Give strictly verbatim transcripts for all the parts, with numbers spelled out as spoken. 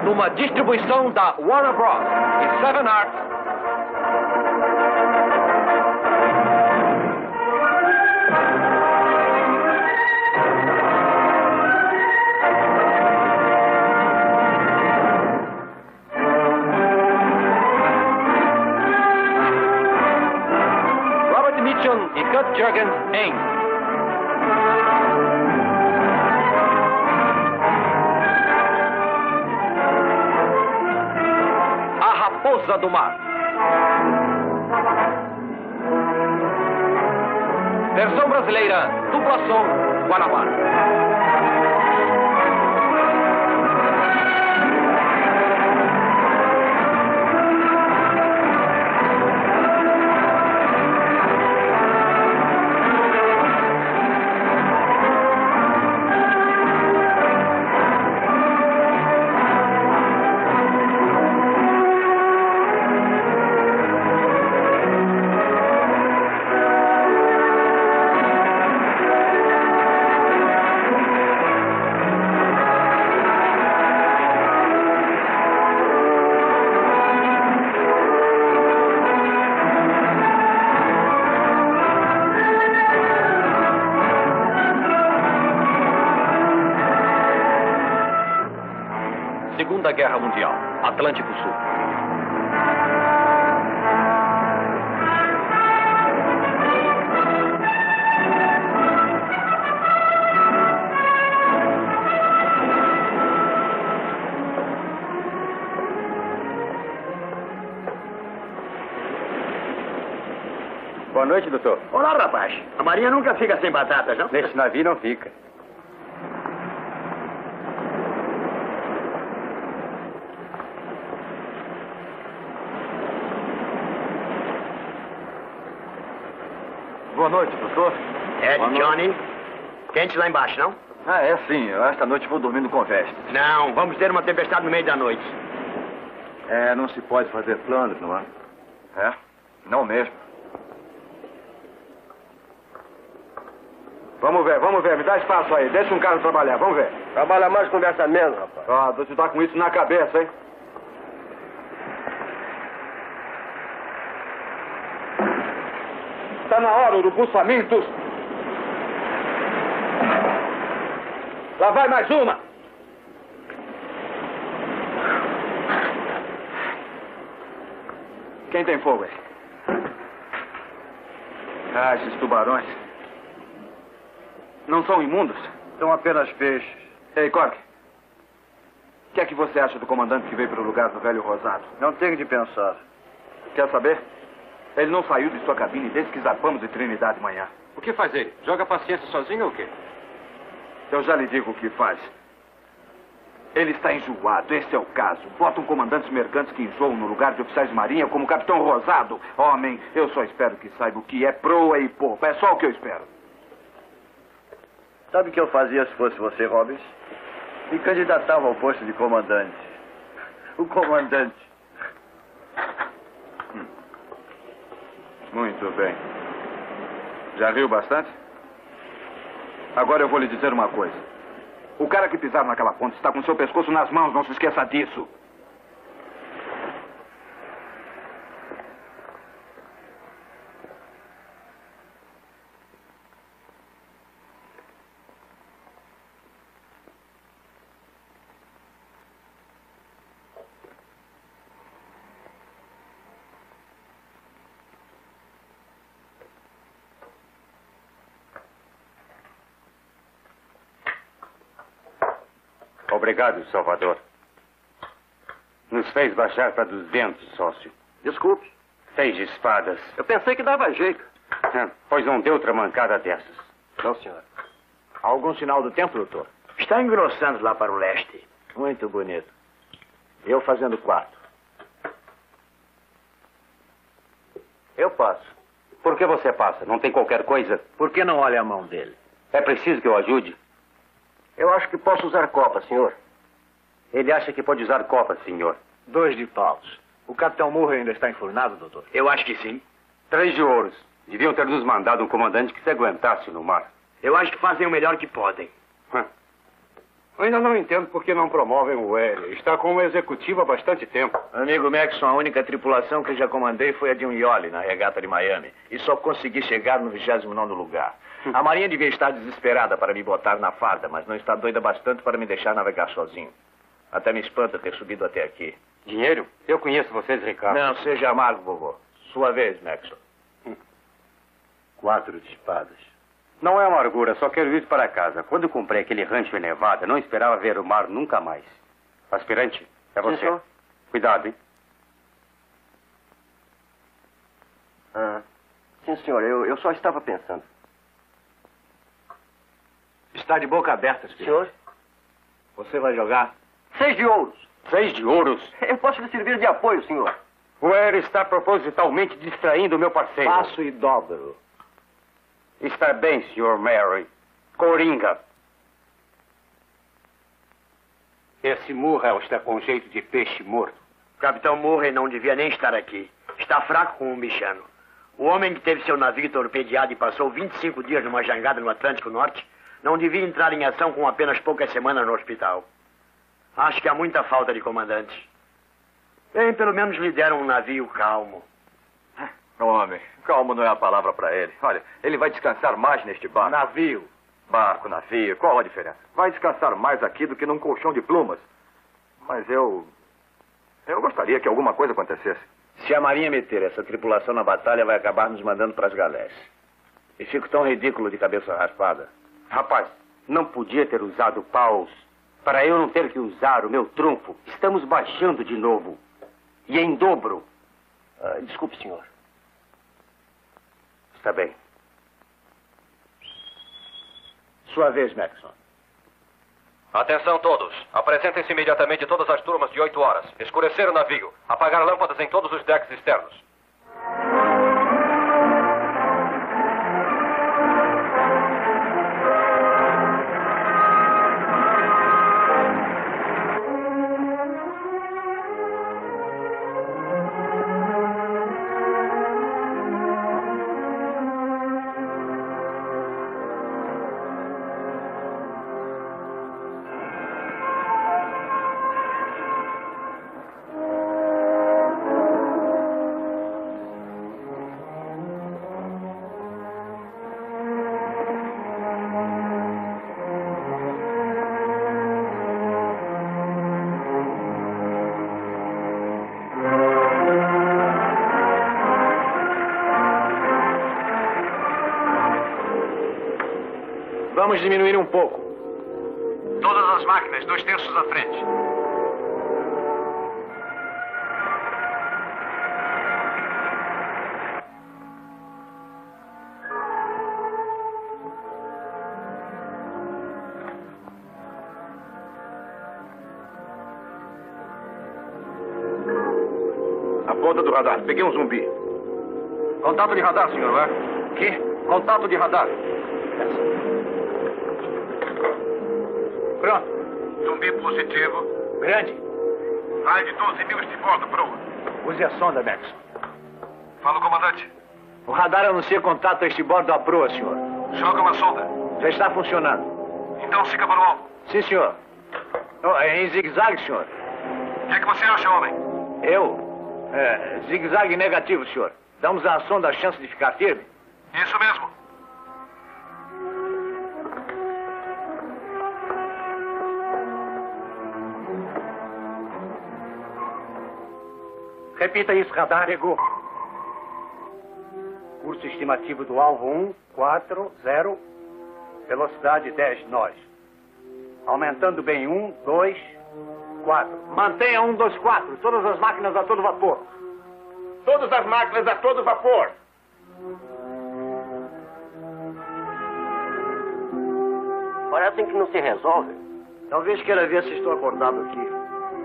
numa distribuição da Warner Bros. e Seven Arts. E Kurt Jürgens em A Raposa do Mar. Versão brasileira, dupla som, Guanabara. Segunda Guerra Mundial, Atlântico Sul. Boa noite, doutor. Olá, rapaz. A Marinha nunca fica sem batatas, não? Nesse navio não fica. Boa noite, doutor. É, Boa Johnny. Noite. Quente lá embaixo, não? Ah, é sim. Eu esta noite vou dormir no Conveste. Não, vamos ter uma tempestade no meio da noite. É, não se pode fazer planos, não é? É? Não mesmo. Vamos ver, vamos ver. Me dá espaço aí. Deixa um cara trabalhar. Vamos ver. Trabalha mais, conversa menos, rapaz. Ah, você tá com isso na cabeça, hein? Está na hora, urubus famintos. Lá vai mais uma. Quem tem fogo aí? Ah, esses tubarões. Não são imundos? São apenas peixes. Ei, Cork. O que é que você acha do comandante que veio para o lugar do velho Rosado? Não tenho de pensar. Quer saber? Ele não saiu de sua cabine desde que zarpamos de Trinidade de manhã. O que faz ele? Joga paciência sozinho ou o quê? Eu já lhe digo o que faz. Ele está enjoado, esse é o caso. Botam comandantes mercantes que enjoam no lugar de oficiais de marinha como o Capitão Rosado. Homem, eu só espero que saiba o que é proa e popa. É só o que eu espero. Sabe o que eu fazia se fosse você, Robbins? Me candidatava ao posto de comandante. O comandante. Hum. Muito bem. Já riu bastante? Agora eu vou lhe dizer uma coisa. O cara que pisar naquela ponte está com seu pescoço nas mãos, não se esqueça disso. Obrigado, Salvador. Nos fez baixar para duzentos, sócio. Desculpe. Seis espadas. Eu pensei que dava jeito. É, pois não deu outra mancada dessas. Não, senhor. Há algum sinal do tempo, doutor? Está engrossando lá para o leste. Muito bonito. Eu fazendo quarto. Eu passo. Por que você passa? Não tem qualquer coisa? Por que não olha a mão dele? É preciso que eu ajude? Eu acho que posso usar copa, senhor. Ele acha que pode usar copa, senhor. Dois de paus. O Capitão Murray ainda está enfurnado, doutor? Eu acho que sim. Três de ouros. Deviam ter nos mandado um comandante que se aguentasse no mar. Eu acho que fazem o melhor que podem. Hum. Ainda não entendo por que não promovem o L. Está como executivo há bastante tempo. Amigo Maxson, a única tripulação que já comandei foi a de um Iole na regata de Miami. E só consegui chegar no vigésimo nono lugar. A Marinha devia estar desesperada para me botar na farda, mas não está doida bastante para me deixar navegar sozinho. Até me espanta ter subido até aqui. Dinheiro? Eu conheço vocês, Ricardo. Não, seja amargo, vovô. Sua vez, Maxson. Quatro de espadas. Não é amargura, só quero ir para casa. Quando comprei aquele rancho em Nevada, não esperava ver o mar nunca mais. Aspirante, é você. senhor. Cuidado, hein? Ah, sim, senhor. Eu, eu só estava pensando. Está de boca aberta, Senhor? Você vai jogar? Seis de ouros. Seis de ouros. Eu posso lhe servir de apoio, senhor. O L está propositalmente distraindo o meu parceiro. Passo e dobro. Está bem, senhor Mary. Coringa. Esse Murrell está com jeito de peixe morto. Capitão Murray não devia nem estar aqui. Está fraco como um bichano. O homem que teve seu navio torpedeado e passou vinte e cinco dias numa jangada no Atlântico Norte não devia entrar em ação com apenas poucas semanas no hospital. Acho que há muita falta de comandantes. Bem, pelo menos lhe deram um navio calmo. Homem, calmo não é a palavra para ele. Olha, ele vai descansar mais neste barco. Navio. Barco, navio, qual a diferença? Vai descansar mais aqui do que num colchão de plumas. Mas eu... Eu gostaria que alguma coisa acontecesse. Se a Marinha meter essa tripulação na batalha, vai acabar nos mandando para as galés. E fico tão ridículo de cabeça raspada. Rapaz, não podia ter usado paus para eu não ter que usar o meu trunfo. Estamos baixando de novo. E em dobro. Ah, desculpe, senhor. Está bem. Sua vez, Maxson. Atenção todos. Apresentem-se imediatamente todas as turmas de oito horas. Escurecer o navio. Apagar lâmpadas em todos os decks externos. Vamos diminuir um pouco. Todas as máquinas, dois terços à frente. A ponta do radar. Peguei um zumbi. Contato de radar, senhor, é? Quê? Contato de radar. Pronto. Zumbi positivo. Grande. Raio de doze mil de bordo, proa. Use a sonda, Maxson. Fala, comandante. O radar anuncia contato a este bordo da proa, senhor. Joga uma sonda. Já está funcionando. Então siga para o alvo. Sim, senhor. Oh, é em zigue-zague, senhor. O que é que você acha, homem? Eu? É, zigue-zague negativo, senhor. Damos à sonda a chance de ficar firme. Isso mesmo. Repita isso, radar. Pegou. Curso estimativo do alvo um, quatro, zero. Velocidade dez nós. Aumentando bem um, dois, quatro. Mantenha um, dois, quatro. Todas as máquinas a todo vapor. Todas as máquinas a todo vapor. Parecem que não se resolve. Talvez queira ver se estou acordado aqui.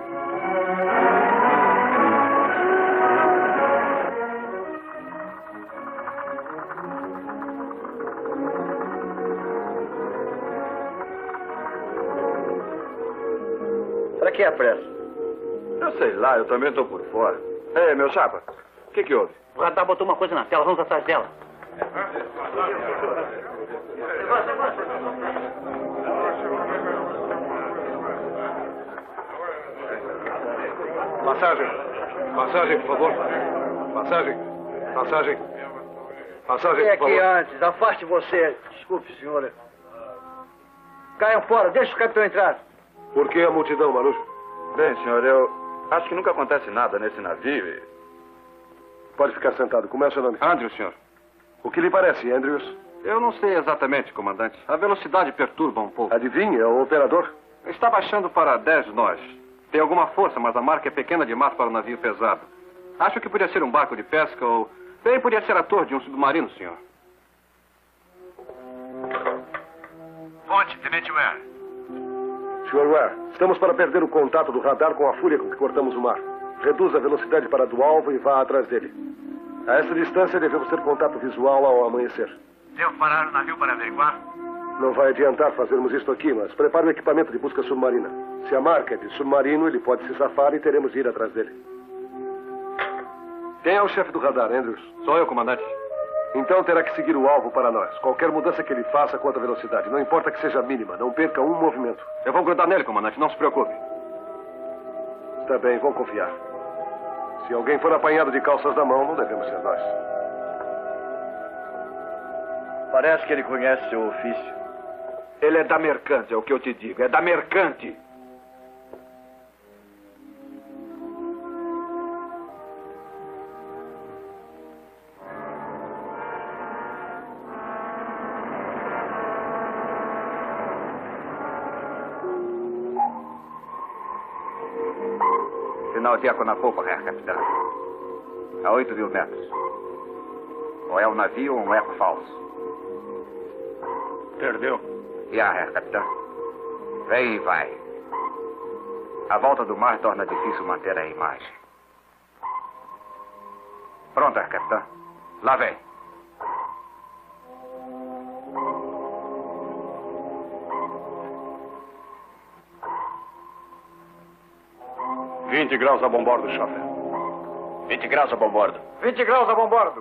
Para que a pressa? Eu sei lá, eu também estou por fora. Ei, meu chapa, o que que houve? O radar botou uma coisa na tela, vamos atrás dela. Passagem. Passagem, por favor. Passagem. Passagem. Passagem, Vem por aqui favor. antes, afaste você. Desculpe, senhora. Caiam fora, deixa o capitão entrar. Por que a multidão, Marujo? Bem, senhor, eu acho que nunca acontece nada nesse navio e... Pode ficar sentado. Como é o seu nome? Andrews, senhor. O que lhe parece, Andrews? Eu não sei exatamente, comandante. A velocidade perturba um pouco. Adivinha, é o operador? Está baixando para dez nós. Tem alguma força, mas a marca é pequena demais para um navio pesado. Acho que podia ser um barco de pesca ou... Bem, podia ser a torre de um submarino, senhor. Fonte, Tenente Ware. senhor Ware, estamos para perder o contato do radar com a fúria com que cortamos o mar. Reduza a velocidade para a do alvo e vá atrás dele. A essa distância devemos ter contato visual ao amanhecer. Devo parar o navio para averiguar? Não vai adiantar fazermos isto aqui, mas prepare o equipamento de busca submarina. Se a marca é de submarino, ele pode se safar e teremos de ir atrás dele. Quem é o chefe do radar, Andrews? Sou eu, comandante. Então terá que seguir o alvo para nós. Qualquer mudança que ele faça quanto à velocidade, não importa que seja mínima, não perca um movimento. Eu vou grudar nele, comandante, não se preocupe. Está bem, vou confiar. Se alguém for apanhado de calças na mão, não devemos ser nós. Parece que ele conhece seu ofício. Ele é da mercante, é o que eu te digo. É da mercante. Sinal de eco na polpa, Herr Capitão. A oito mil metros. Ou é um navio ou um eco falso. Perdeu. Já, Herr Capitão. Vem e vai. A volta do mar torna difícil manter a imagem. Pronto, Herr Capitão. Lá vem. vinte graus a bombordo, Schaffer. vinte graus a bombordo. vinte graus a bombordo.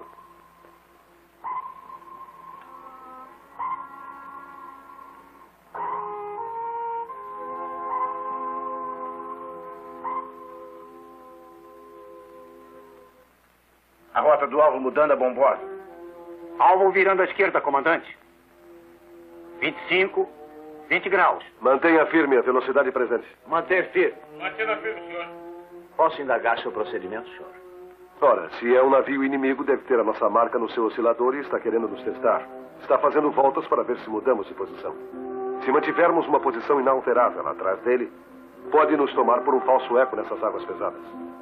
A rota do alvo mudando a bombordo. Alvo virando à esquerda, comandante. vinte e cinco, vinte graus. Mantenha firme a velocidade presente. Manter firme. Mantendo firme, senhor. Posso indagar seu procedimento, senhor? Ora, se é um navio inimigo, deve ter a nossa marca no seu oscilador e está querendo nos testar. Está fazendo voltas para ver se mudamos de posição. Se mantivermos uma posição inalterável atrás dele, pode nos tomar por um falso eco nessas águas pesadas.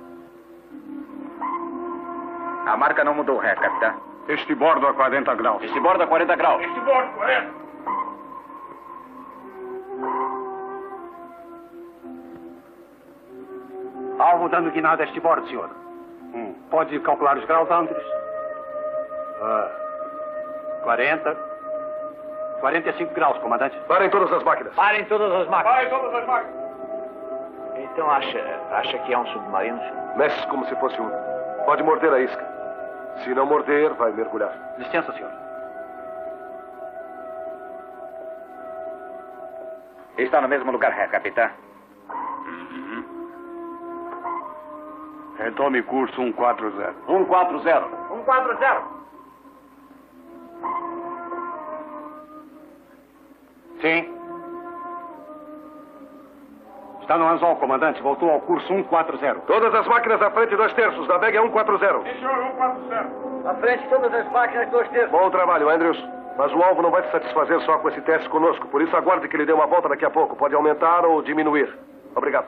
A marca não mudou, Herr Capitão. Este bordo a quarenta graus. Este bordo a quarenta graus. Este bordo, correto. Alvo dando guinada a este bordo, senhor. Hum. Pode calcular os graus, Andrews? Ah, quarenta. quarenta e cinco graus, comandante. Parem todas as máquinas. Parem todas as máquinas. Vai todas as máquinas. Então acha, acha que é um submarino, senhor? Mexe como se fosse um. Pode morder a isca. Se não morder, vai mergulhar. Licença, senhor. Está no mesmo lugar, Herr Capitão. Retome curso cento e quarenta. um quatro zero. um quatro zero. Sim. Está no anzol, comandante. Voltou ao curso cento e quarenta. Todas as máquinas à frente, dois terços. Navega cento e quarenta. Sim, senhor, cento e quarenta. À frente, todas as máquinas, dois terços. Bom trabalho, Andrews. Mas o alvo não vai se satisfazer só com esse teste conosco. Por isso, aguarde que ele dê uma volta daqui a pouco. Pode aumentar ou diminuir. Obrigado.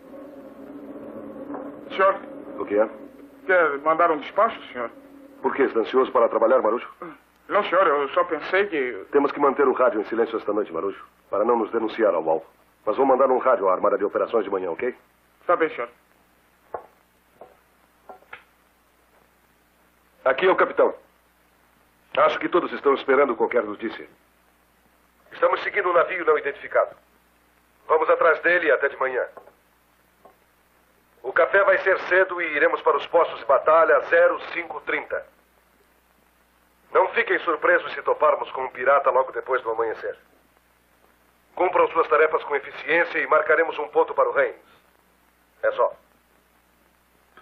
Senhor, O que é? quer mandar um despacho, senhor? Por que? Está ansioso para trabalhar, Marujo? Não, senhor, eu só pensei que... Temos que manter o rádio em silêncio esta noite, Marujo, para não nos denunciar ao alvo. Mas vou mandar um rádio à Armada de Operações de manhã, ok? Está bem, senhor. Aqui é o capitão. Acho que todos estão esperando qualquer notícia. Estamos seguindo um navio não identificado. Vamos atrás dele até de manhã. O café vai ser cedo e iremos para os postos de batalha às zero cinco trinta. Não fiquem surpresos se toparmos com um pirata logo depois do amanhecer. Cumpram suas tarefas com eficiência e marcaremos um ponto para o Reims. É só.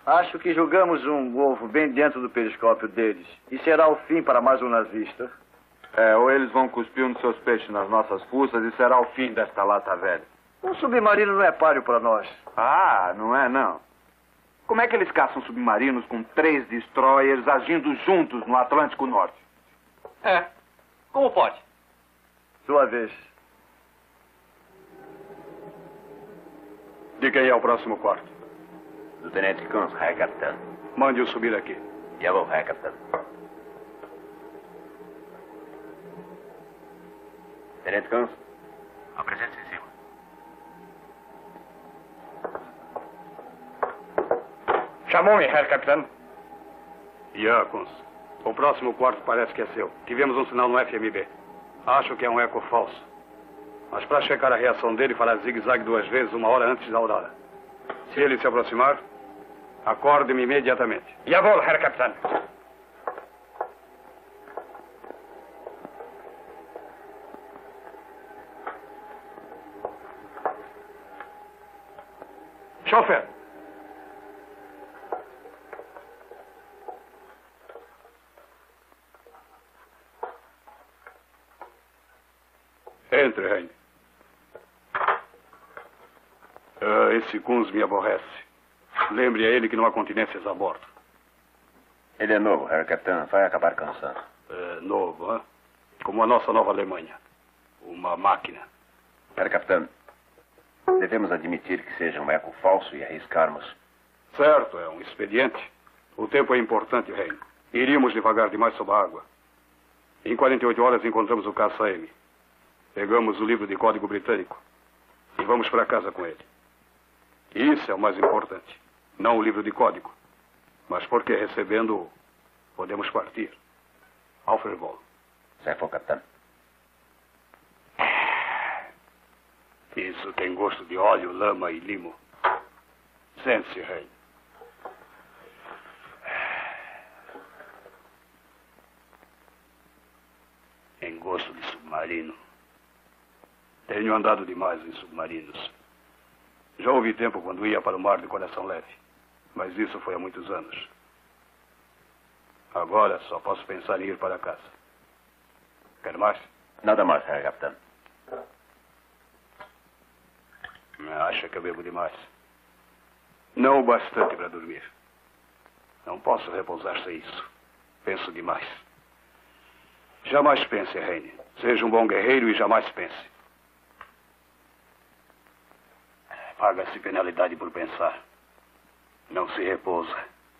Acho que jogamos um ovo bem dentro do periscópio deles. E será o fim para mais um nazista. É, ou eles vão cuspir um dos seus peixes nas nossas fuças e será o fim desta lata velha. Um submarino não é páreo para nós. Ah, não é não. Como é que eles caçam submarinos com três destroyers agindo juntos no Atlântico Norte? É. Como pode? Sua vez. De quem é o próximo quarto? Do Tenente Kunz, Herr Capitão. Mande-o subir aqui. Jawohl, Herr Capitão. Tenente Kunz, apresente-se em cima. Chamou-me, Herr Capitão. Ja, Kunz. O próximo quarto parece que é seu. Tivemos um sinal no F M B. Acho que é um eco falso. Mas para checar a reação dele, fará zigue-zague duas vezes, uma hora antes da aurora. Se ele se aproximar, acorde-me imediatamente. Jawohl, Herr Capitão. Chofer! Entre, Heine. Ah, esse Kunz me aborrece. Lembre a ele que não há continências a bordo. Ele é novo, Herr Capitão. Vai acabar cansando. É novo, hein? Como a nossa nova Alemanha. Uma máquina. Herr Capitão, devemos admitir que seja um eco falso e arriscarmos. Certo, é um expediente. O tempo é importante, Heine. Iríamos devagar demais sob a água. Em quarenta e oito horas encontramos o caça M. Pegamos o livro de código britânico e vamos para casa com ele. Isso é o mais importante. Não o livro de código. Mas porque recebendo-o, podemos partir. Auf Wiedersehen. Sehr wohl, Capitão. Isso tem gosto de óleo, lama e limo. Sente-se, Rei. Tem gosto de submarino. Tenho andado demais em submarinos. Já houve tempo quando ia para o mar de coração leve. Mas isso foi há muitos anos. Agora só posso pensar em ir para casa. Quer mais? Nada mais, Herr Capitão. Acha que eu bebo demais? Não o bastante para dormir. Não posso repousar sem isso. Penso demais. Jamais pense, Heine. Seja um bom guerreiro e jamais pense. Paga-se penalidade por pensar. Não se repousa.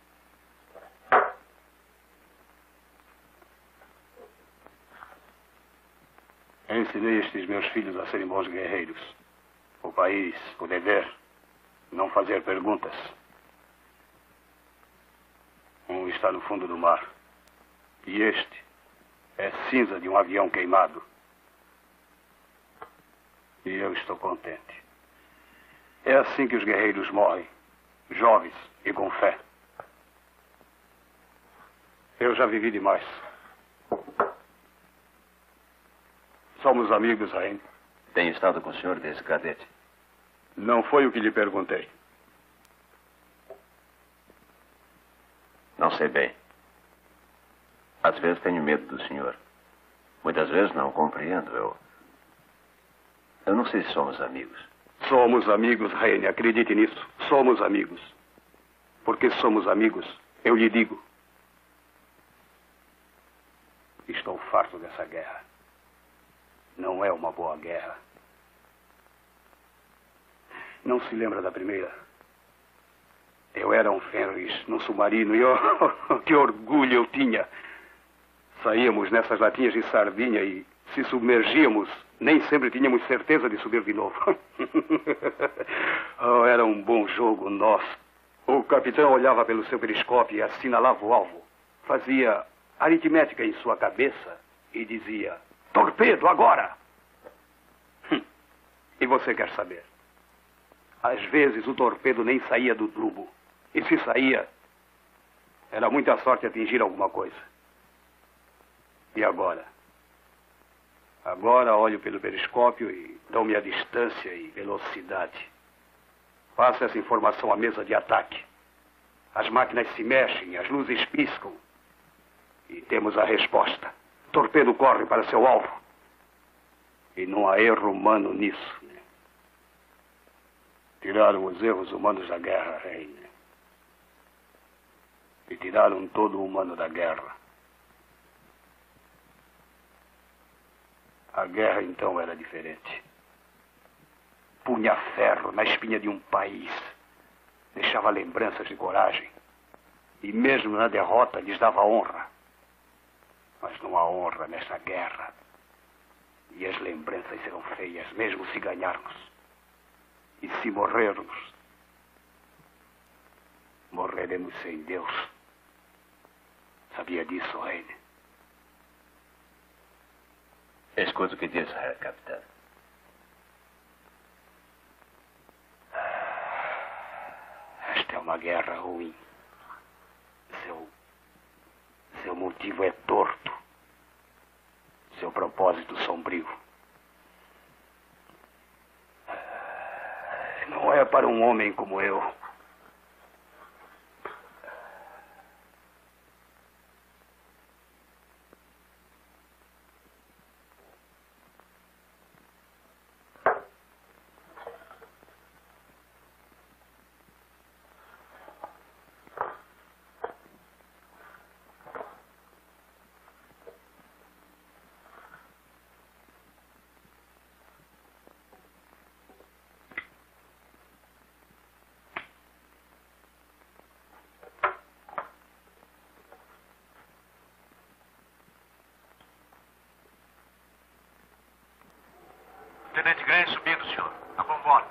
Ensinei estes meus filhos a serem bons guerreiros. O país, o dever, não fazer perguntas. Um está no fundo do mar. E este é cinza de um avião queimado. E eu estou contente. É assim que os guerreiros morrem, jovens e com fé. Eu já vivi demais. Somos amigos ainda. Tenho estado com o senhor desde cadete. Não foi o que lhe perguntei. Não sei bem. Às vezes tenho medo do senhor. Muitas vezes não compreendo. Eu... Eu não sei se somos amigos. Somos amigos, Heine. Acredite nisso. Somos amigos. Porque somos amigos, eu lhe digo. Estou farto dessa guerra. Não é uma boa guerra. Não se lembra da primeira? Eu era um Fenris num submarino e oh, que orgulho eu tinha. Saíamos nessas latinhas de sardinha e se submergíamos, nem sempre tínhamos certeza de subir de novo. Oh, era um bom jogo nosso. O capitão olhava pelo seu periscópio e assinalava o alvo. Fazia aritmética em sua cabeça e dizia: torpedo, agora! Hum. E você quer saber? Às vezes o torpedo nem saía do tubo. E se saía, era muita sorte atingir alguma coisa. E agora? Agora olho pelo periscópio e dou-me a distância e velocidade. Passo essa informação à mesa de ataque. As máquinas se mexem, as luzes piscam. E temos a resposta. Torpedo corre para seu alvo. E não há erro humano nisso. Né? Tiraram os erros humanos da guerra, rei. Né? E tiraram todo o humano da guerra. A guerra, então, era diferente. Punha ferro na espinha de um país. Deixava lembranças de coragem. E mesmo na derrota lhes dava honra. Mas não há honra nessa guerra. E as lembranças serão feias, mesmo se ganharmos. E se morrermos, morreremos sem Deus. Sabia disso, rei? Escuta o que diz, Herr Capitão. Esta é uma guerra ruim. Seu... Seu motivo é torto. Seu propósito sombrio. Não é para um homem como eu. Tenente Grant subindo, senhor. A bomborda.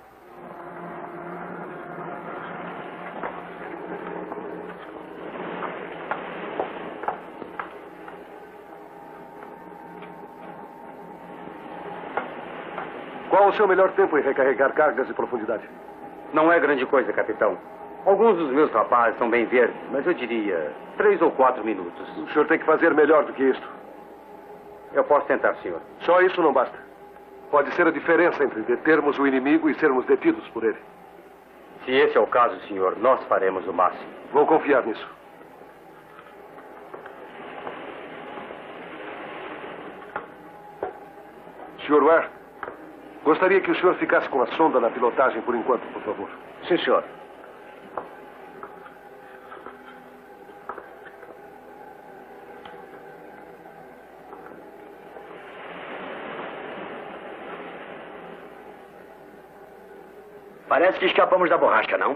Qual o seu melhor tempo em recarregar cargas de profundidade? Não é grande coisa, capitão. Alguns dos meus rapazes são bem verdes, mas eu diria três ou quatro minutos. O senhor tem que fazer melhor do que isto. Eu posso tentar, senhor. Só isso não basta. Pode ser a diferença entre determos o inimigo e sermos detidos por ele. Se esse é o caso, senhor, nós faremos o máximo. Vou confiar nisso. senhor Ware, gostaria que o senhor ficasse com a sonda na pilotagem por enquanto, por favor. Sim, senhor. Parece que escapamos da borrasca, não?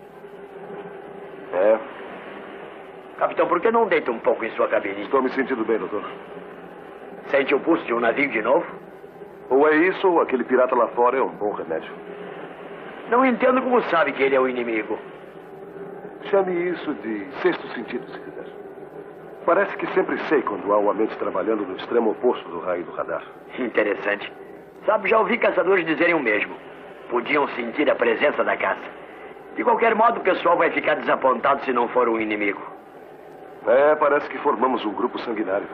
É. Capitão, por que não deita um pouco em sua cabine? Estou me sentindo bem, doutor. Sente o pulso de um navio de novo? Ou é isso, ou aquele pirata lá fora é um bom remédio. Não entendo como sabe que ele é o inimigo. Chame isso de sexto sentido, se quiser. Parece que sempre sei quando há uma mente trabalhando no extremo oposto do raio do radar. Interessante. Sabe, já ouvi caçadores dizerem o mesmo. Podiam sentir a presença da caça. De qualquer modo, o pessoal vai ficar desapontado se não for um inimigo. É, parece que formamos um grupo sanguinário.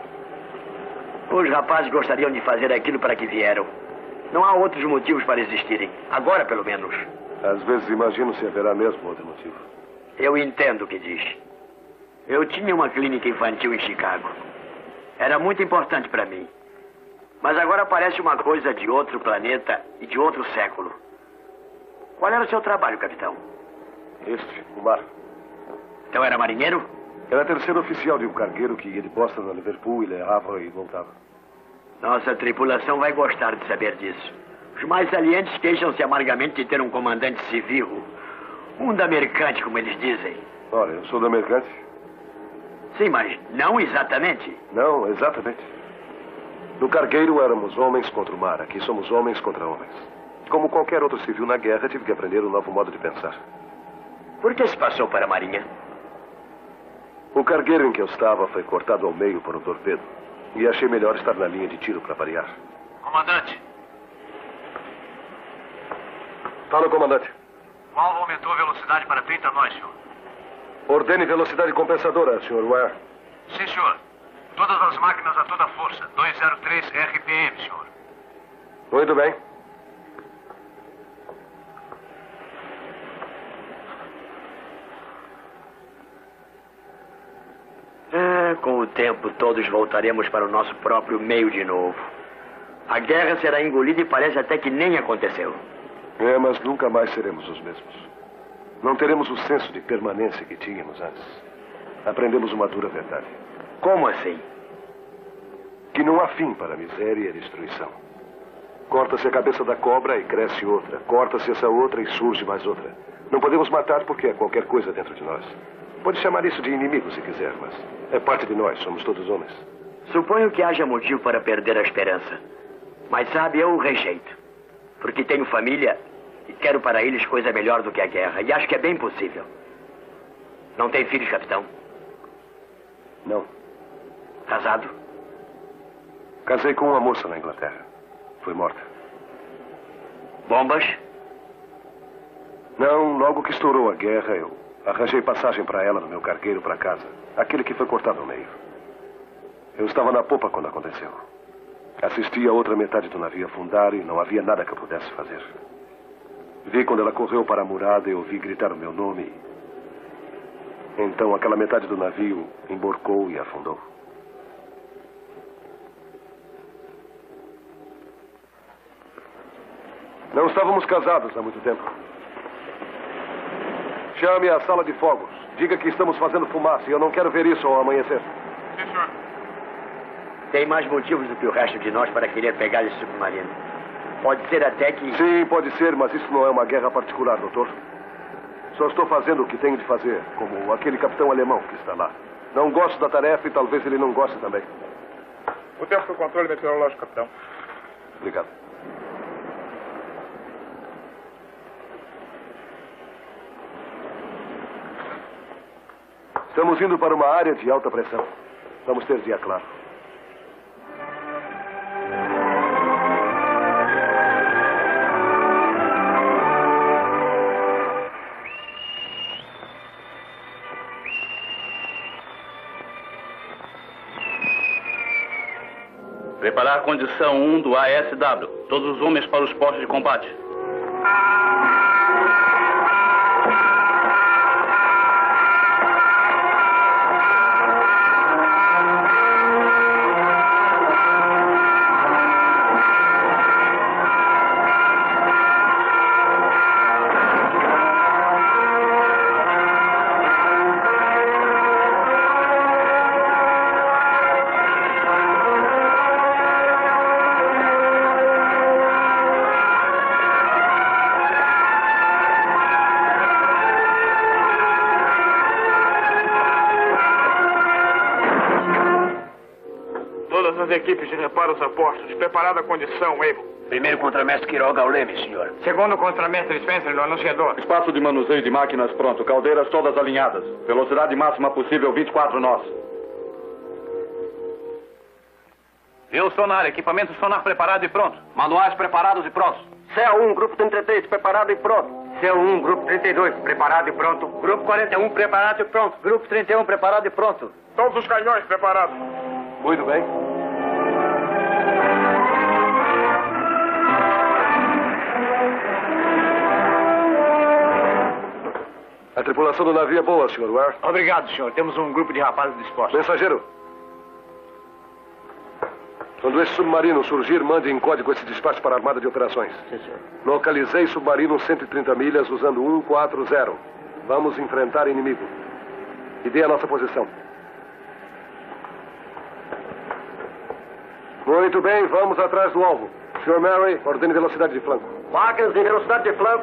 Os rapazes gostariam de fazer aquilo para que vieram. Não há outros motivos para existirem. Agora, pelo menos. Às vezes imagino se haverá mesmo outro motivo. Eu entendo o que diz. Eu tinha uma clínica infantil em Chicago. Era muito importante para mim. Mas agora parece uma coisa de outro planeta e de outro século. Qual era o seu trabalho, capitão? Este, o mar. Então era marinheiro? Era terceiro oficial de um cargueiro que ia de Boston a Liverpool e levava e voltava. Nossa tripulação vai gostar de saber disso. Os mais salientes queixam-se amargamente de ter um comandante civil. Um da mercante, como eles dizem. Olha, eu sou da mercante. Sim, mas não exatamente. Não, exatamente. No cargueiro éramos homens contra o mar. Aqui somos homens contra homens. Como qualquer outro civil na guerra, tive que aprender um novo modo de pensar. Por que se passou para a marinha? O cargueiro em que eu estava foi cortado ao meio por um torpedo. E achei melhor estar na linha de tiro para variar. Comandante. Fala, comandante. O alvo aumentou a velocidade para trinta nós, senhor. Ordene velocidade compensadora, senhor Ware. Sim, senhor. Todas as máquinas a toda força. duzentos e três R P M, senhor. Muito bem. com o tempo, todos voltaremos para o nosso próprio meio de novo. A guerra será engolida e parece até que nem aconteceu. É, mas nunca mais seremos os mesmos. Não teremos o senso de permanência que tínhamos antes. Aprendemos uma dura verdade. Como assim? Que não há fim para a miséria e a destruição. Corta-se a cabeça da cobra e cresce outra. Corta-se essa outra e surge mais outra. Não podemos matar porque é qualquer coisa dentro de nós. Pode chamar isso de inimigo se quiser, mas é parte de nós, somos todos homens. Suponho que haja motivo para perder a esperança. Mas sabe, eu o rejeito. Porque tenho família e quero para eles coisa melhor do que a guerra. E acho que é bem possível. Não tem filhos, capitão? Não. Casado? Casei com uma moça na Inglaterra. Foi morta. Bombas? Não, logo que estourou a guerra, eu arranjei passagem para ela no meu cargueiro para casa. Aquele que foi cortado ao meio. Eu estava na popa quando aconteceu. Assisti a outra metade do navio afundar e não havia nada que eu pudesse fazer. Vi quando ela correu para a murada e ouvi gritar o meu nome. Então aquela metade do navio emborcou e afundou. Não estávamos casados há muito tempo. Chame a sala de fogos. Diga que estamos fazendo fumaça e eu não quero ver isso ao amanhecer. Sim, senhor. Tem mais motivos do que o resto de nós para querer pegar esse submarino. Pode ser até que... Sim, pode ser, mas isso não é uma guerra particular, doutor. Só estou fazendo o que tenho de fazer, como aquele capitão alemão que está lá. Não gosto da tarefa e talvez ele não goste também. O tempo para o controle meteorológico, capitão. Obrigado. Estamos indo para uma área de alta pressão. Vamos ter dia claro. Preparar condição um do A S W. Todos os homens para os postos de combate. As equipes de reparos a postos. Preparada a condição, Able. Primeiro contramestre Quiroga ao leme, senhor. Segundo contramestre Spencer no anunciador. Espaço de manuseio de máquinas pronto. Caldeiras todas alinhadas. Velocidade máxima possível, vinte e quatro nós. Viu, sonar. Equipamento sonar preparado e pronto. Manuais preparados e prontos. C A um, grupo trinta e três, preparado e pronto. C A um, grupo trinta e dois, preparado e pronto. Grupo quarenta e um, preparado e pronto. Grupo trinta e um, preparado e pronto. Todos os canhões preparados. Muito bem. A tripulação do navio é boa, senhor Ware. Obrigado, senhor. Temos um grupo de rapazes dispostos. Mensageiro. Quando esse submarino surgir, mande em código esse despacho para a Armada de Operações. Sim, senhor. Localizei submarino cento e trinta milhas usando cento e quarenta. Vamos enfrentar inimigo. E dê a nossa posição. Muito bem, vamos atrás do alvo. senhor Mary, ordene velocidade de flanco. Máquinas em velocidade de flanco.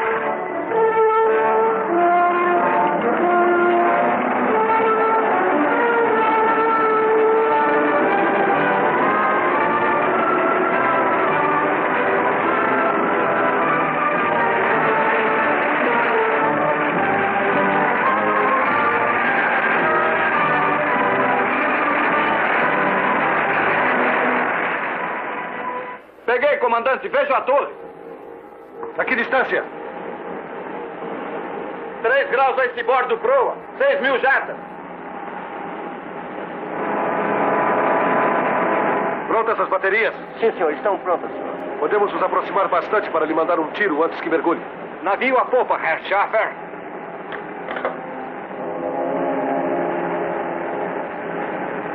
Peguei, comandante. Vejo a torre. A que distância? Três graus a esse bordo, proa. Seis mil jardas. Prontas essas baterias? Sim, senhor. Estão prontas, senhor. Podemos nos aproximar bastante para lhe mandar um tiro antes que mergulhe. Navio a popa, Herr Schaffer.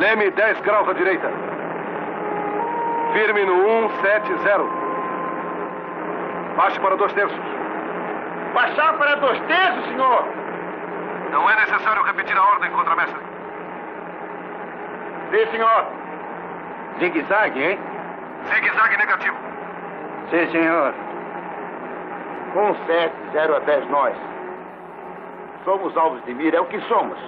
Leme dez graus à direita. Firme no um sete zero. Baixe para dois terços. Baixar para dois terços, senhor! Não é necessário repetir a ordem, contramestre. Sim, senhor. Zigue-zague, hein? Zigue-zague negativo. Sim, senhor. um sete zero a dez nós. Somos alvos de mira, é o que somos.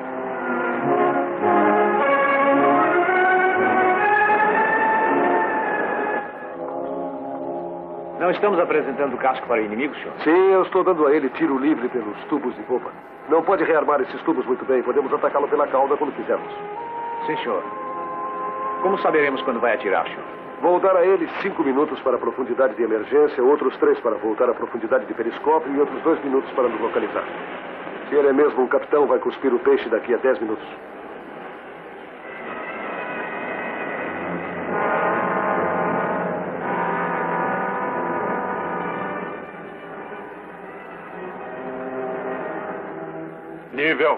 Não estamos apresentando o casco para o inimigo, senhor? Sim, eu estou dando a ele tiro livre pelos tubos de popa. Não pode rearmar esses tubos muito bem. Podemos atacá-lo pela cauda quando quisermos. Sim, senhor. Como saberemos quando vai atirar, senhor? Vou dar a ele cinco minutos para a profundidade de emergência, outros três para voltar à profundidade de periscópio e outros dois minutos para nos localizar. Se ele é mesmo um capitão, vai cuspir o peixe daqui a dez minutos. Nível.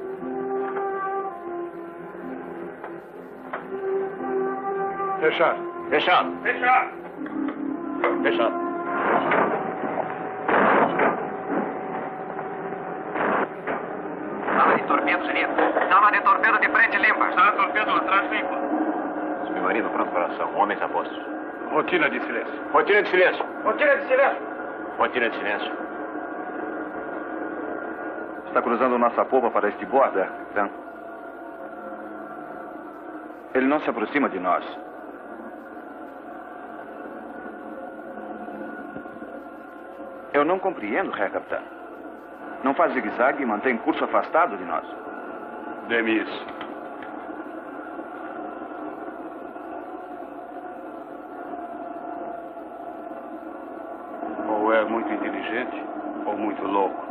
Fechar. Fechado. Fechado. Fechado. Sala de torpedos limpa. Sala de torpedo de frente limpa. Sala de torpedo atrás limpa. Submarino pronto para ação. Homens a postos. Rotina de silêncio. Rotina de silêncio. Rotina de silêncio. Rotina de silêncio. Está cruzando nossa polpa para este bordo, é, capitão? Ele não se aproxima de nós. Eu não compreendo, Herr Capitão. Não faz zigue-zague e mantém curso afastado de nós. Dê-me isso. Ou é muito inteligente, ou muito louco.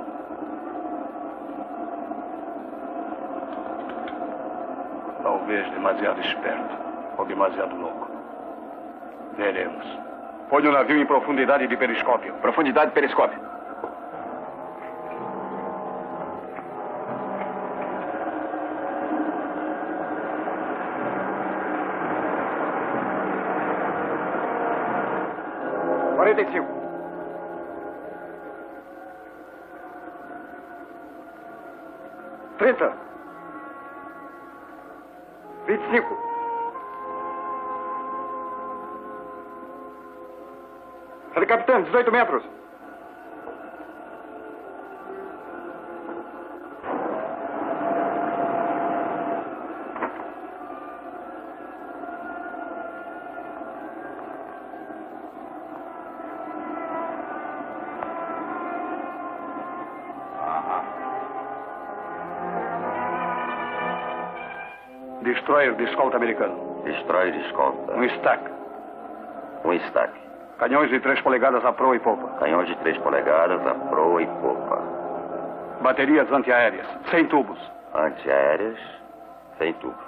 Talvez demasiado esperto, ou demasiado louco. Veremos. Põe o navio em profundidade de periscópio. Profundidade de periscópio. quarenta e cinco. trinta. vinte e cinco. Ele, capitão, dezoito metros. Destroyer de escolta americano. Destroyer de escolta. Um stack. Um stack. Canhões de três polegadas a proa e popa. Canhões de três polegadas a proa e popa. Baterias antiaéreas. Sem tubos. Antiaéreas. Sem tubos.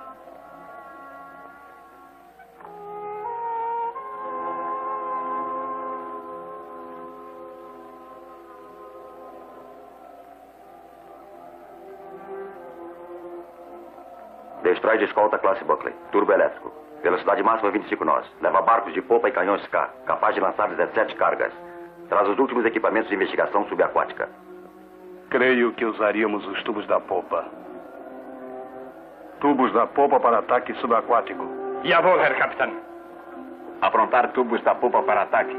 Destroyer de escolta classe Buckley. Turbo elétrico. Velocidade máxima vinte e cinco nós. Leva barcos de popa e canhões K. Capaz de lançar dezessete cargas. Traz os últimos equipamentos de investigação subaquática. Creio que usaríamos os tubos da popa. Tubos da popa para ataque subaquático. Jawohl, Herr Capitão. Aprontar tubos da popa para ataque.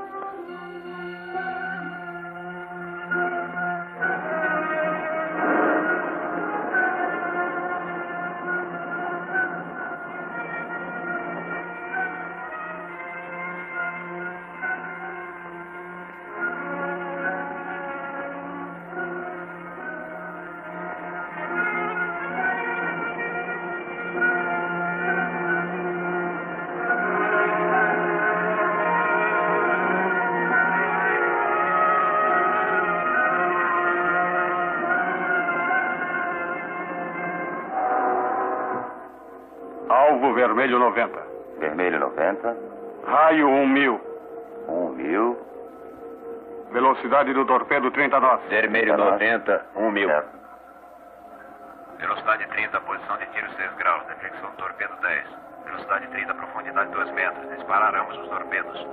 Alvo vermelho noventa. Vermelho noventa. Raio um mil. um mil. Velocidade do torpedo trinta nós. Vermelho noventa, um mil. Certo. Velocidade trinta, posição de tiro seis graus, deflexão do torpedo dez. Velocidade trinta, profundidade dois metros. Disparar ambos os torpedos.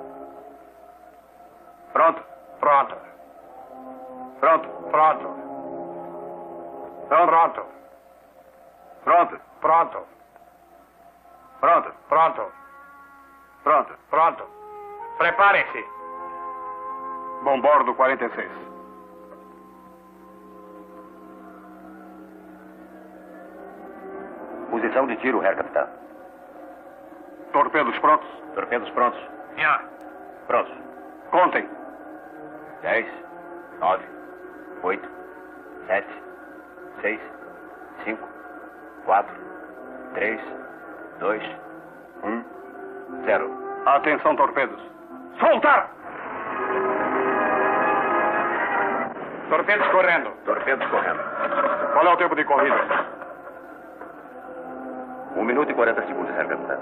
Pronto. Pronto. Pronto. Pronto. Pronto. Pronto. Pronto. Pronto. Pronto. Pronto. Pronto. Preparem-se. Bombordo quarenta e seis. Posição de tiro, Herr Capitão. Torpedos prontos? Torpedos prontos. Já. Prontos. Contem. Dez, nove, oito, sete, seis, cinco, quatro, três, dois, um, zero. Atenção, torpedos. Soltar! Torpedos correndo. Torpedos correndo. Qual é o tempo de corrida? Um minuto e quarenta segundos, Herr Capitão.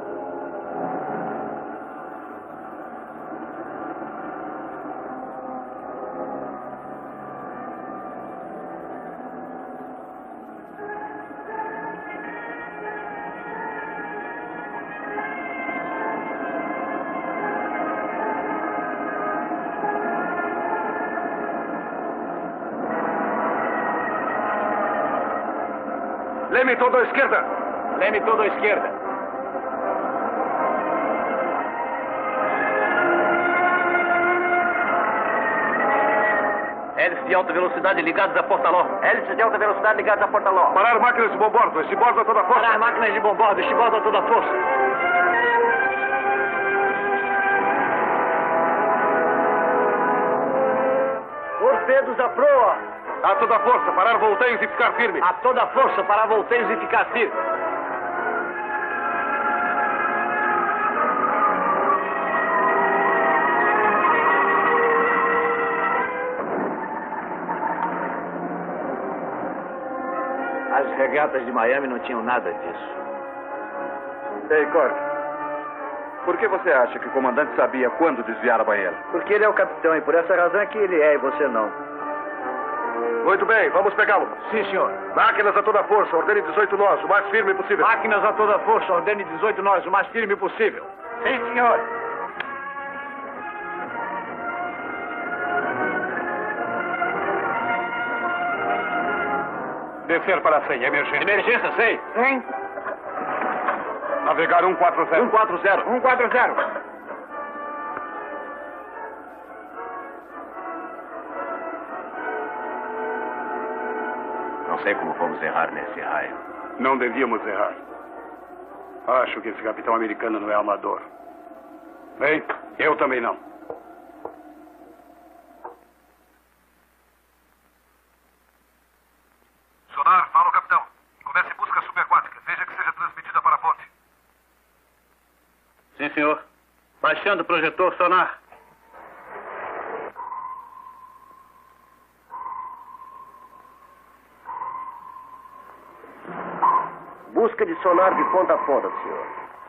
Leme todo à esquerda. Leme todo à esquerda. Hélices de alta velocidade ligados a porta-ló. Hélices de alta velocidade ligadas a porta-ló. Parar máquinas de bombordo. Estibordo a toda força. Parar máquinas de bombordo. Estibordo a toda força. Torpedos à proa. A toda força. Parar volteios e ficar firme. A toda força. Parar volteios e ficar firme. As regatas de Miami não tinham nada disso. Ei, Cork. Por que você acha que o comandante sabia quando desviar a banheira? Porque ele é o capitão e por essa razão é que ele é e você não. Muito bem, vamos pegá-lo. Sim, senhor. Máquinas a toda força. Ordene dezoito nós, o mais firme possível. Máquinas a toda força. Ordene dezoito nós, o mais firme possível. Sim, senhor. Descer para cem. Emergência. Emergência, cem. cem. Navegar um quatro zero. um quatro zero. um quatro zero. Não sei como fomos errar nesse raio. Não devíamos errar. Acho que esse capitão americano não é amador. Bem, eu também não. Sonar, fala o capitão. Comece busca subaquática. Veja que seja transmitida para a fonte. Sim, senhor. Baixando o projetor sonar. Busca de sonar de ponta a ponta, senhor.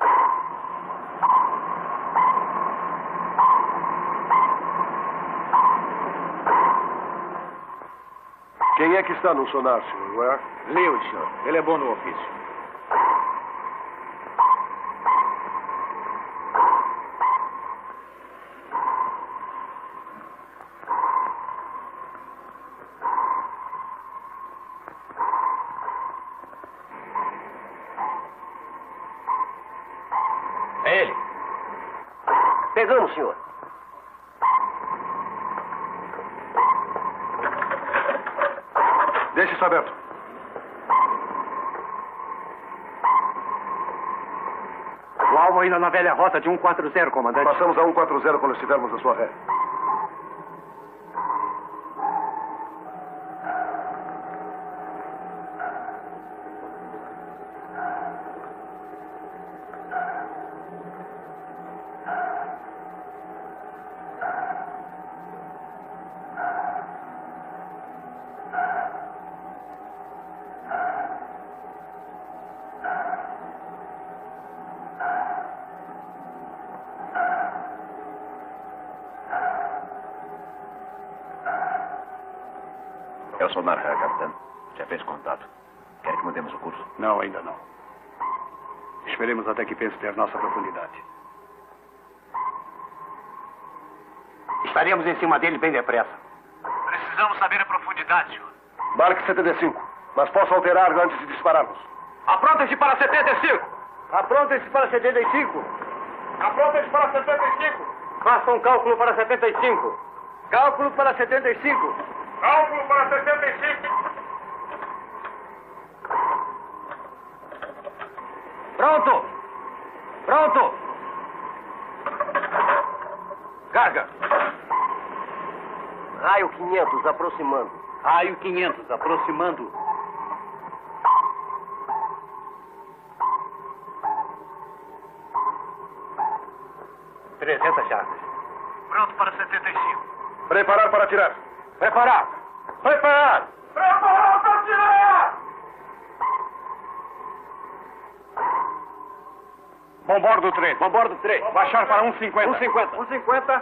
Quem é que está no sonar, senhor Ware? Lewis, senhor. Ele é bom no ofício. É ele. Pegamos, senhor. Deixe isso aberto. O alvo ainda na velha rota de um quatro zero, comandante. Passamos a um quatro zero quando estivermos na sua ré. É o sonar, capitão. Já fez contato. Quer que mudemos o curso? Não, ainda não. Esperemos até que pense ter nossa profundidade. Estaremos em cima dele bem depressa. Precisamos saber a profundidade, senhor. Marque setenta e cinco, mas posso alterar antes de dispararmos. Aprontem-se para setenta e cinco. Aprontem-se para setenta e cinco. Aprontem-se para setenta e cinco. Faça um cálculo para setenta e cinco. Cálculo para setenta e cinco. Cálculo para setenta e cinco. Pronto! Pronto! Carga! Raio quinhentos, aproximando. Raio quinhentos, aproximando. trezentas jardas. Pronto para setenta e cinco. Preparar para atirar. Preparar! Preparar! Preparar para atirar! Bombordo três. Bombordo três. Baixar para um cinquenta. um cinquenta. um cinquenta.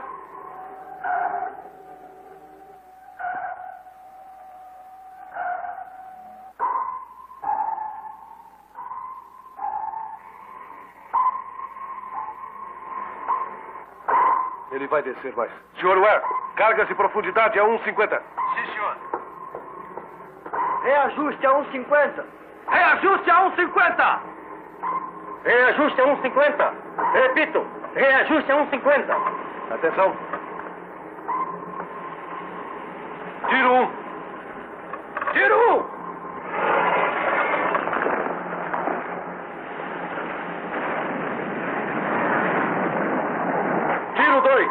Ele vai descer mais. senhor Ware, cargas de profundidade a um cinquenta. Sim, senhor. Reajuste a um cinquenta. Reajuste a um cinquenta. Reajuste a um cinquenta. Repito, reajuste a um cinquenta. Atenção. Tiro um. Tiro um. Tiro dois.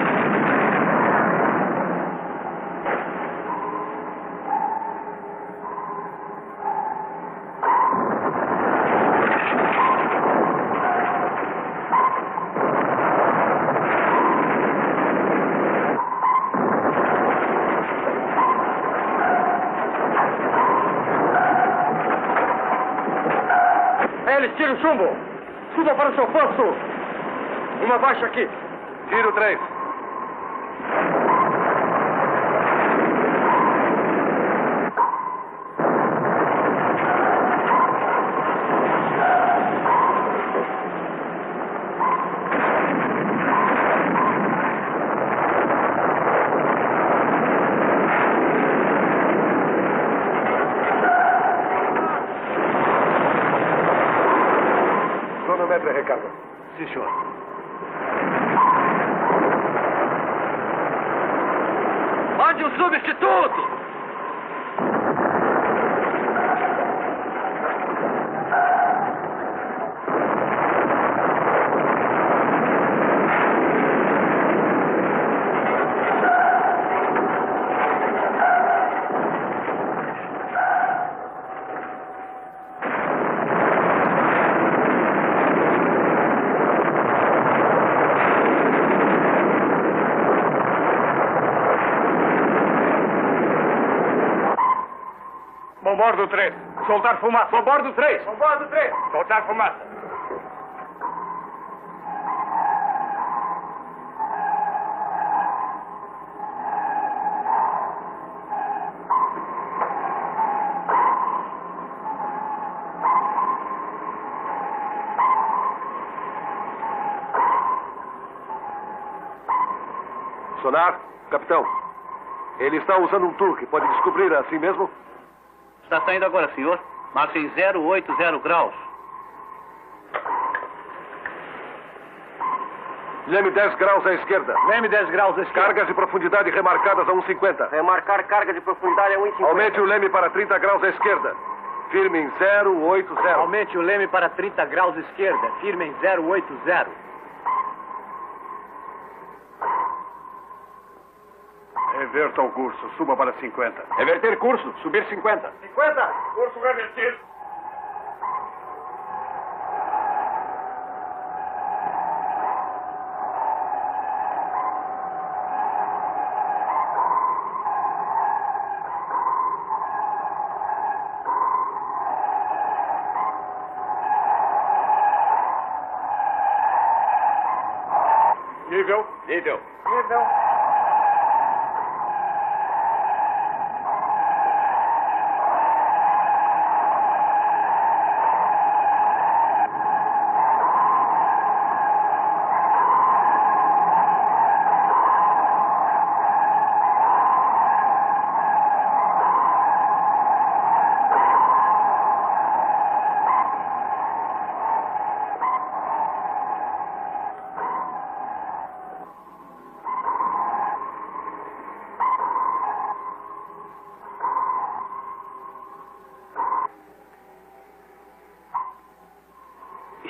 Eles tiram o chumbo. Suba para o seu posto. Uma baixa aqui. Tiro três. Cronômetro e recarga. Sim, senhor. Mande um substituto! Bombordo três. Soltar fumaça. Bombordo três. Bombordo três. Soltar fumaça. Sonar, capitão. Ele está usando um turque. Pode descobrir assim mesmo? Está saindo agora, senhor. Marcha em zero oito zero graus. Leme dez graus à esquerda. Leme dez graus à esquerda. Cargas de profundidade remarcadas a um cinquenta. Remarcar carga de profundidade a um cinquenta. Aumente o leme para trinta graus à esquerda. Firme em zero oito zero. Aumente o leme para trinta graus à esquerda. Firme em zero oito zero. Reverta o curso. Suba para cinquenta. Reverter curso. Subir cinquenta. cinquenta. Curso revertido. Nível. Nível. Nível.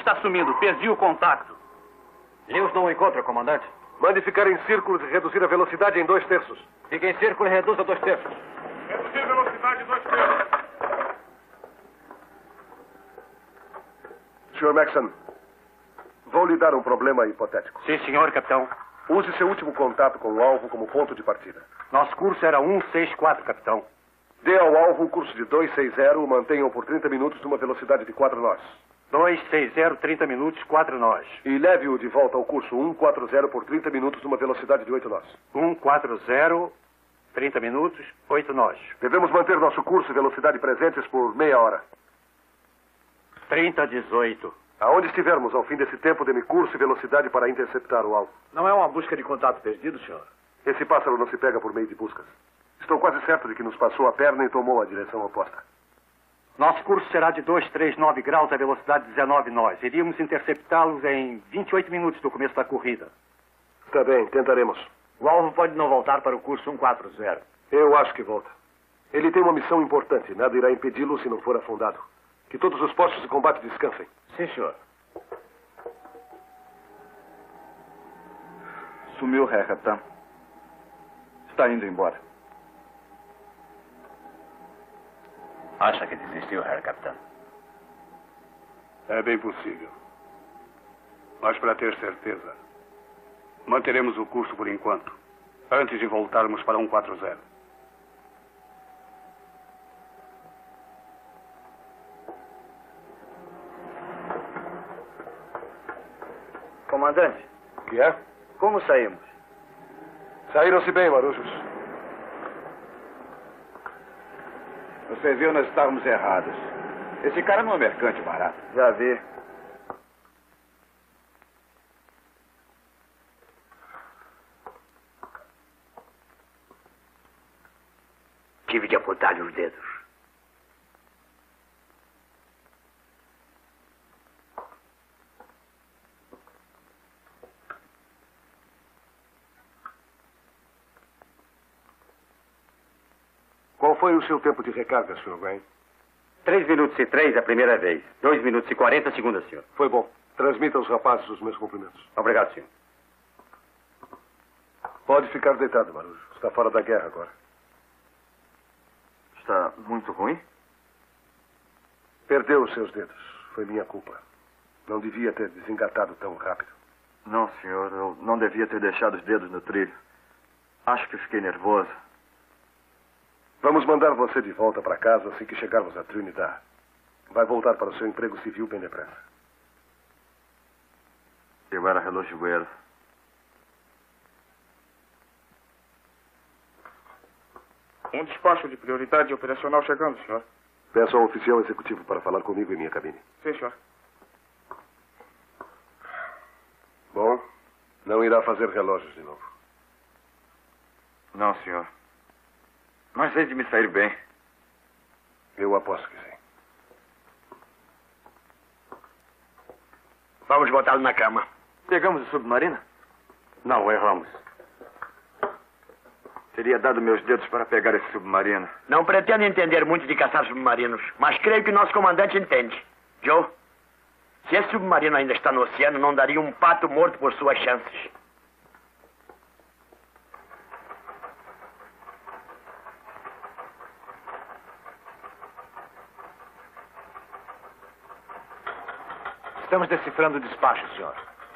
está sumindo. Perdi o contato. Lewis não o encontra, comandante. Mande ficar em círculos e reduzir a velocidade em dois terços. Fique em círculo e reduza dois terços. Reduzir a velocidade em dois terços. senhor Maxon, vou lhe dar um problema hipotético. Sim, senhor, capitão. Use seu último contato com o alvo como ponto de partida. Nosso curso era cento e sessenta e quatro, capitão. Dê ao alvo um curso de duzentos e sessenta e mantenham por trinta minutos numa velocidade de quatro nós. duzentos e sessenta, trinta minutos, quatro nós. E leve-o de volta ao curso cento e quarenta por trinta minutos numa velocidade de oito nós. cento e quarenta, trinta minutos, oito nós. Devemos manter nosso curso e velocidade presentes por meia hora. trinta, dezoito. Aonde estivermos ao fim desse tempo, dê-me curso e velocidade para interceptar o alvo. Não é uma busca de contato perdido, senhor? Esse pássaro não se pega por meio de buscas. Estou quase certo de que nos passou a perna e tomou a direção oposta. Nosso curso será de duzentos e trinta e nove graus a velocidade de dezenove nós. Iríamos interceptá-los em vinte e oito minutos do começo da corrida. Está bem, tentaremos. O alvo pode não voltar para o curso cento e quarenta. Eu acho que volta. Ele tem uma missão importante. Nada irá impedi-lo se não for afundado. Que todos os postos de combate descansem. Sim, senhor. Sumiu, Herr Capitão. Está indo embora. Acha que desistiu, Herr Capitão? É bem possível. Mas para ter certeza, manteremos o curso por enquanto, antes de voltarmos para cento e quarenta. Comandante. O que é? Como saímos? Saíram-se bem, marujos. Você viu, nós estávamos errados. Esse cara não é mercante barato. Já vi. Tive de apontar-lhe os dedos. Qual foi o seu tempo de recarga, senhor Wayne? Três minutos e três a primeira vez. Dois minutos e quarenta a segunda, senhor. Foi bom. Transmita aos rapazes os meus cumprimentos. Obrigado, senhor. Pode ficar deitado, Marujo. Está fora da guerra agora. Está muito ruim? Perdeu os seus dedos. Foi minha culpa. Não devia ter desengatado tão rápido. Não, senhor. Eu não devia ter deixado os dedos no trilho. Acho que fiquei nervoso. Vamos mandar você de volta para casa assim que chegarmos a Trinidad. Vai voltar para o seu emprego civil bem depressa. Eu era relojoeiro. Um despacho de prioridade operacional chegando, senhor. Peço ao oficial executivo para falar comigo em minha cabine. Sim, senhor. Bom, não irá fazer relógios de novo. Não, senhor. Mas hei de me sair bem. Eu aposto que sim. Vamos botá-lo na cama. Pegamos o submarino? Não, erramos. Teria dado meus dedos para pegar esse submarino. Não pretendo entender muito de caçar submarinos, mas creio que nosso comandante entende. Joe, se esse submarino ainda está no oceano, não daria um pato morto por suas chances. Estamos decifrando o despacho, senhor.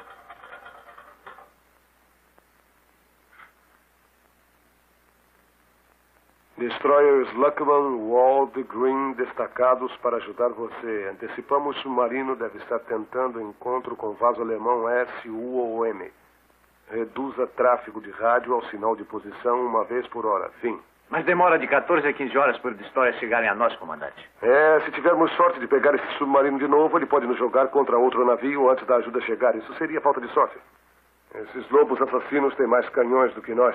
Destroyers Luckman, Wald, Green destacados para ajudar você. Antecipamos o submarino deve estar tentando encontro com vaso alemão S, U ou M. Reduza tráfego de rádio ao sinal de posição uma vez por hora. Fim. Mas demora de quatorze a quinze horas para os destroyers chegarem a nós, comandante. É, se tivermos sorte de pegar esse submarino de novo, ele pode nos jogar contra outro navio antes da ajuda chegar. Isso seria falta de sorte. Esses lobos assassinos têm mais canhões do que nós.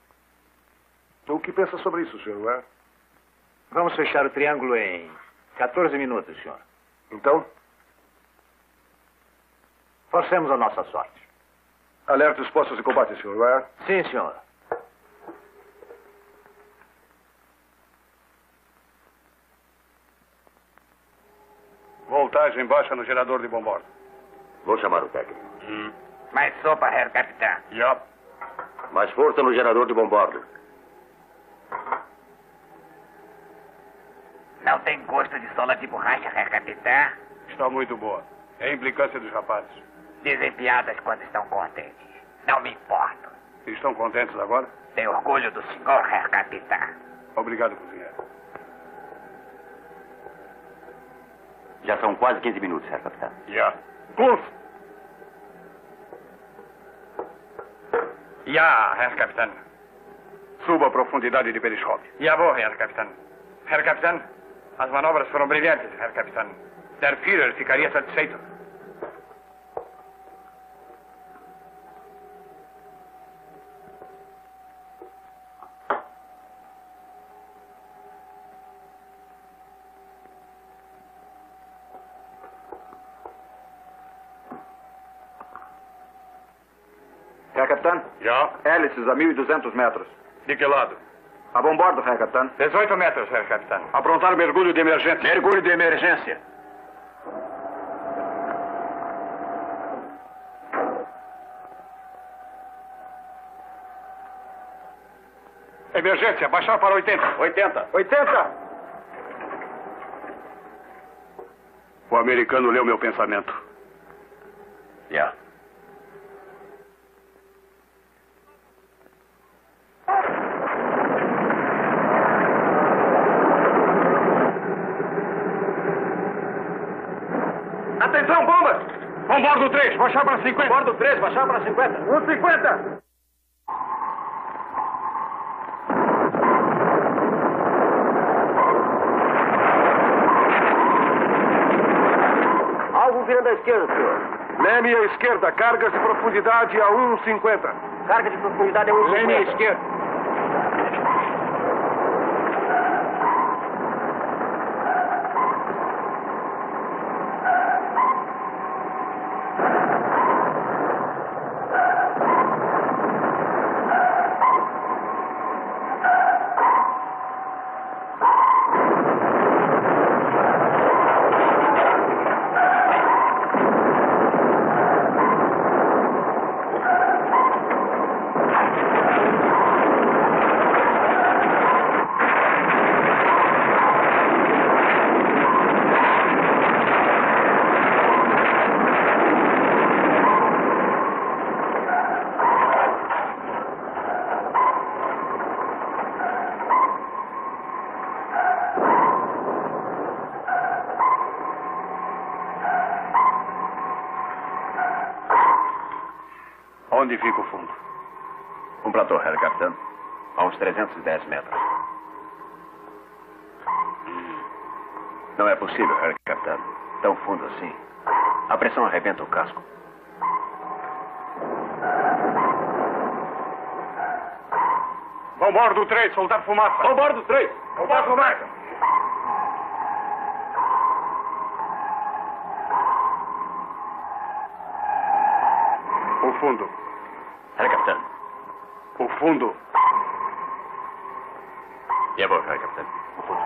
O que pensa sobre isso, senhor Ware? Vamos fechar o triângulo em quatorze minutos, senhor. Então? Forcemos a nossa sorte. Alerte os postos de combate, senhor Ware. Sim, senhor. Voltagem baixa no gerador de bombordo. Vou chamar o técnico. Hum. Mais sopa, Herr Capitão. Já. Mais força no gerador de bombordo. Não tem gosto de sola de borracha, Herr Capitão? Está muito boa. É a implicância dos rapazes. Dizem piadas quando estão contentes. Não me importo. Estão contentes agora? Tenho orgulho do senhor, Herr Capitão. Obrigado, cozinheiro. Já são quase quinze minutos, Herr Capitão. Já. Kurs! Ja, Herr Capitão. Suba a profundidade de periscópio. Jawohl, Herr Capitão. Herr Capitão, as manobras foram brilhantes, Herr Capitão. Der Führer ficaria satisfeito. Herr Capitão? Já. Hélices a mil e duzentos metros. De que lado? A bombordo, Herr Capitão. dezoito metros, Herr Capitão. Aprontar mergulho de emergência. Mergulho de emergência. Emergência, baixar para oitenta. oitenta. oitenta! O americano leu meu pensamento. Já. Atenção, bombas! Bombordo três, baixar para cinquenta. Bombordo três, baixar para cinquenta. um cinquenta! Alvo virando à esquerda, senhor. Leme à esquerda, cargas de profundidade a um cinquenta. Carga de profundidade a um cinquenta. Leme à esquerda. Onde fica o fundo? Um platô, Herr Capitão. A uns trezentos e dez metros. Não é possível, Herr Capitão. Tão fundo assim. A pressão arrebenta o casco. Bombordo três, soltar fumaça. Bombordo três, soltar fumaça. O fundo. Herr Capitão. O fundo. Jawohl, Herr Capitão. O fundo.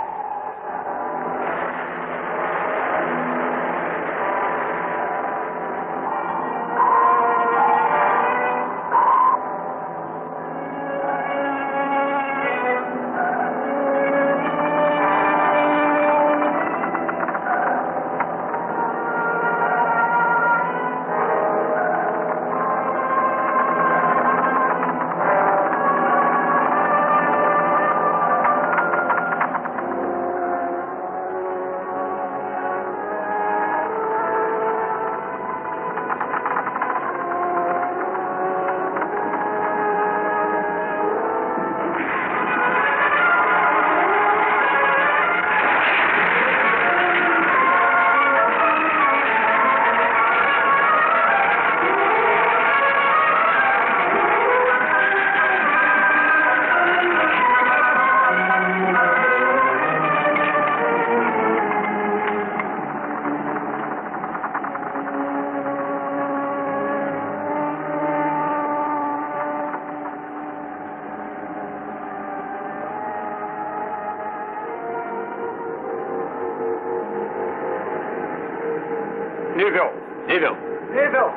Nível. Nível. Nível!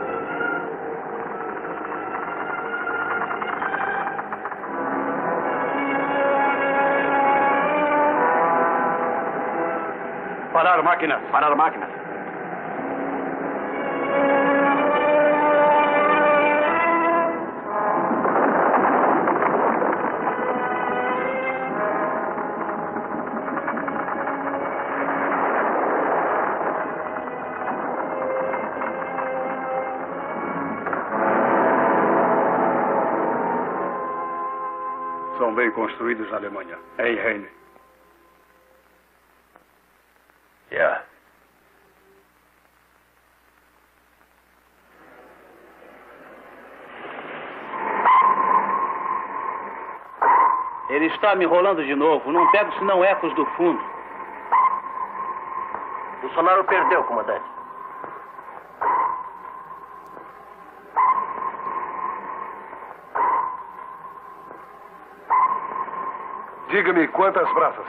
Parar máquinas. Parar máquinas. São bem construídos na Alemanha. Em Heine. Yeah. Ele está me enrolando de novo. Não pego senão ecos do fundo. O sonoro perdeu, comandante. Diga-me quantas braças?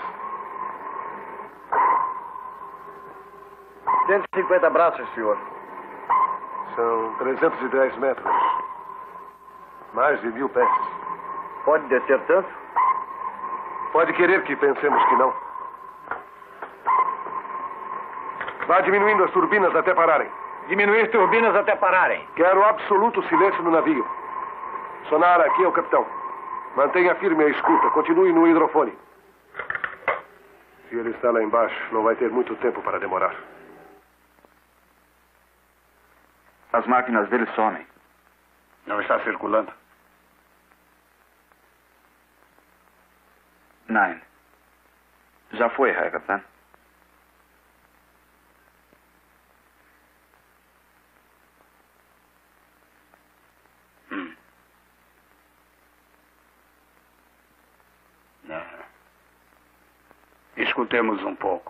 cento e cinquenta braças, senhor. São trezentos e dez metros. Mais de mil pés. Pode descer tanto? Pode querer que pensemos que não. Vá diminuindo as turbinas até pararem. Diminuir turbinas até pararem. Quero absoluto silêncio no navio. Sonara, aqui é o capitão. Mantenha firme a escuta. Continue no hidrofone. Se ele está lá embaixo, não vai ter muito tempo para demorar. As máquinas dele somem. Não está circulando? Não. Já foi, Herr Capitão. Hum. Não. Escutemos um pouco.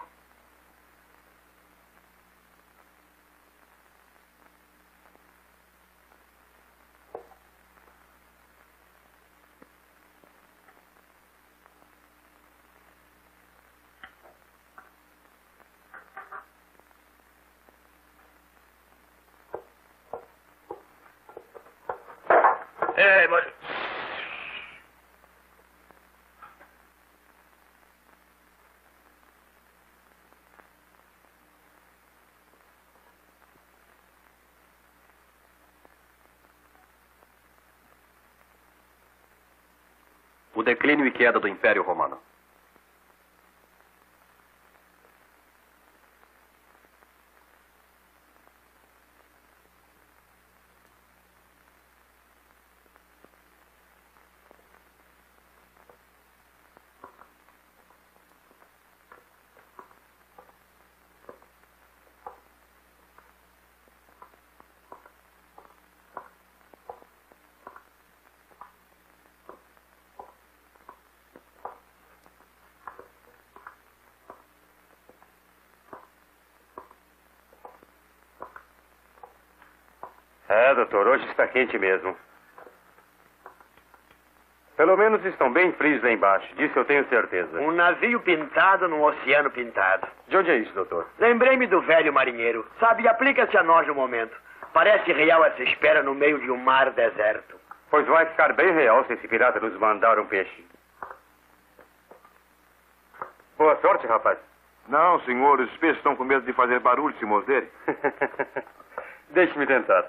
Ei, mas... O declínio e queda do Império Romano. É, doutor, hoje está quente mesmo. Pelo menos estão bem frios lá embaixo. Disso eu tenho certeza. Um navio pintado num oceano pintado. De onde é isso, doutor? Lembrei-me do velho marinheiro. Sabe, aplica-se a nós no momento. Parece real essa espera no meio de um mar deserto. Pois vai ficar bem real se esse pirata nos mandar um peixe. Boa sorte, rapaz. Não, senhor, os peixes estão com medo de fazer barulho se morderem. Deixe-me tentar.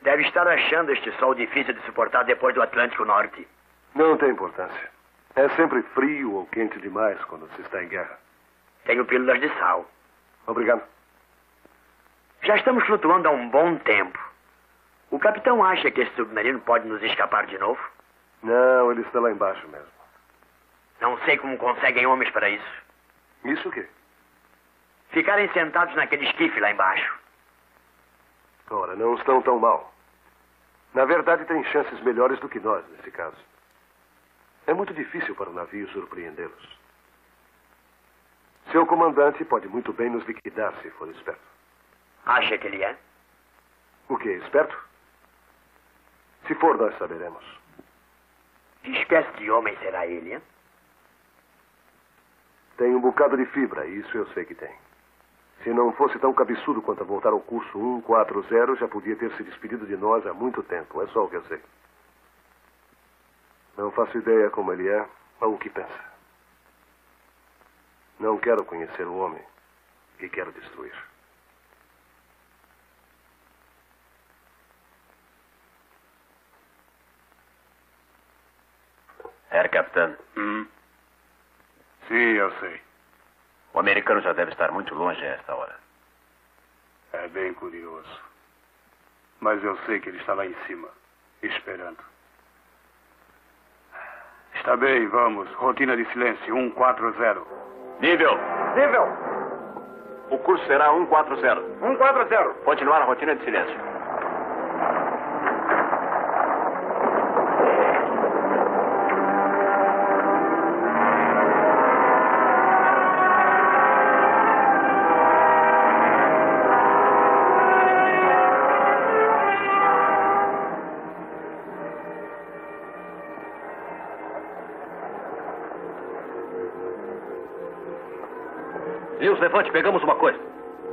Deve estar achando este sol difícil de suportar depois do Atlântico Norte. Não tem importância. É sempre frio ou quente demais quando se está em guerra. Tenho pílulas de sal. Obrigado. Já estamos flutuando há um bom tempo. O capitão acha que esse submarino pode nos escapar de novo? Não, ele está lá embaixo mesmo. Não sei como conseguem homens para isso. Isso o quê? Ficarem sentados naquele esquife lá embaixo. Ora, não estão tão mal. Na verdade, têm chances melhores do que nós, nesse caso. É muito difícil para o navio surpreendê-los. Seu comandante pode muito bem nos liquidar se for esperto. Acha que ele é? O quê? Esperto? Se for, nós saberemos. Que espécie de homem será ele, hein? Tem um bocado de fibra, isso eu sei que tem. Se não fosse tão cabeçudo quanto a voltar ao curso cento e quarenta, já podia ter se despedido de nós há muito tempo. É só o que eu sei. Não faço ideia como ele é ou o que pensa. Não quero conhecer o homem que quero destruir. Herr Capitão. Hum? Sim, eu sei. O americano já deve estar muito longe a esta hora. É bem curioso. Mas eu sei que ele está lá em cima, esperando. Está bem, vamos. Rotina de silêncio, cento e quarenta. Nível. Nível. O curso será cento e quarenta. cento e quarenta. Continuar a rotina de silêncio. Deus, levante, pegamos uma coisa.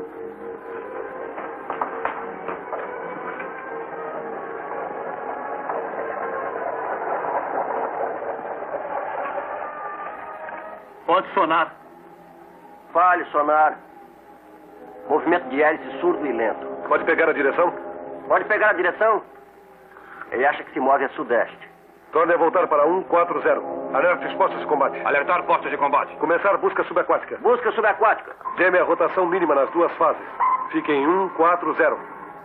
Pode sonar. Fale, sonar. Movimento de hélice surdo e lento. Pode pegar a direção? Pode pegar a direção? Ele acha que se move a sudeste. Torne a voltar para cento e quarenta. Alertas postos de combate. Alertar postos de combate. Começar busca subaquática. Busca subaquática. Geme a rotação mínima nas duas fases. Fique em cento e quarenta.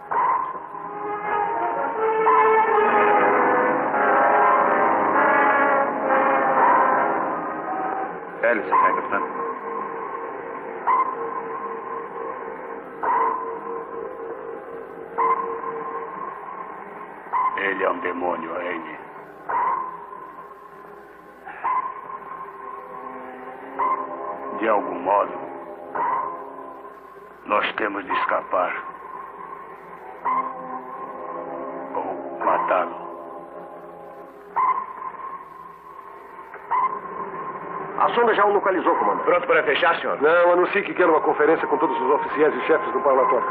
Hélice, Herr Capitão. Ele é um demônio, Amy. De algum modo, nós temos de escapar. Ou matá-lo. A sonda já o localizou, comandante. Pronto para fechar, senhor? Não, anuncie que quer uma conferência com todos os oficiais e chefes do parlatório.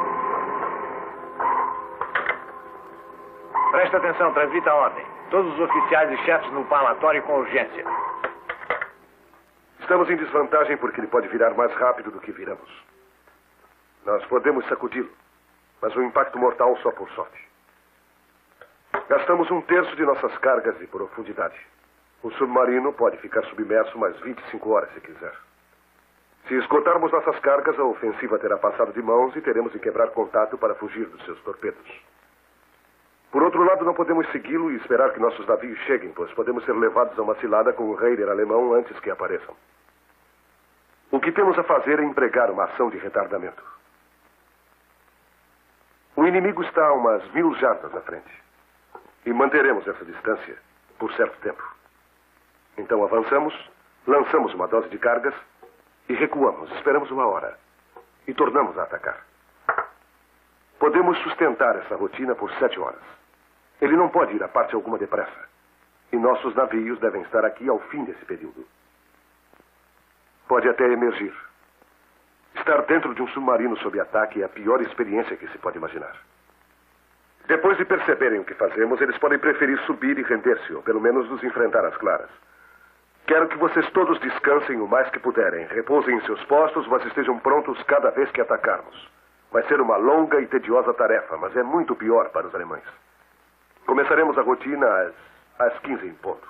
Presta atenção, transmita a ordem. Todos os oficiais e chefes no parlatório com urgência. Estamos em desvantagem porque ele pode virar mais rápido do que viramos. Nós podemos sacudi-lo, mas o impacto mortal só por sorte. Gastamos um terço de nossas cargas de profundidade. O submarino pode ficar submerso mais vinte e cinco horas, se quiser. Se esgotarmos nossas cargas, a ofensiva terá passado de mãos e teremos de quebrar contato para fugir dos seus torpedos. Por outro lado, não podemos segui-lo e esperar que nossos navios cheguem, pois podemos ser levados a uma cilada com o raider alemão antes que apareçam. O que temos a fazer é empregar uma ação de retardamento. O inimigo está a umas mil jardas na frente. E manteremos essa distância por certo tempo. Então avançamos, lançamos uma dose de cargas e recuamos, esperamos uma hora e tornamos a atacar. Podemos sustentar essa rotina por sete horas. Ele não pode ir a parte alguma depressa. E nossos navios devem estar aqui ao fim desse período. Pode até emergir. Estar dentro de um submarino sob ataque é a pior experiência que se pode imaginar. Depois de perceberem o que fazemos, eles podem preferir subir e render-se, ou pelo menos nos enfrentar às claras. Quero que vocês todos descansem o mais que puderem. Repousem em seus postos, mas estejam prontos cada vez que atacarmos. Vai ser uma longa e tediosa tarefa, mas é muito pior para os alemães. Começaremos a rotina às, às quinze em ponto.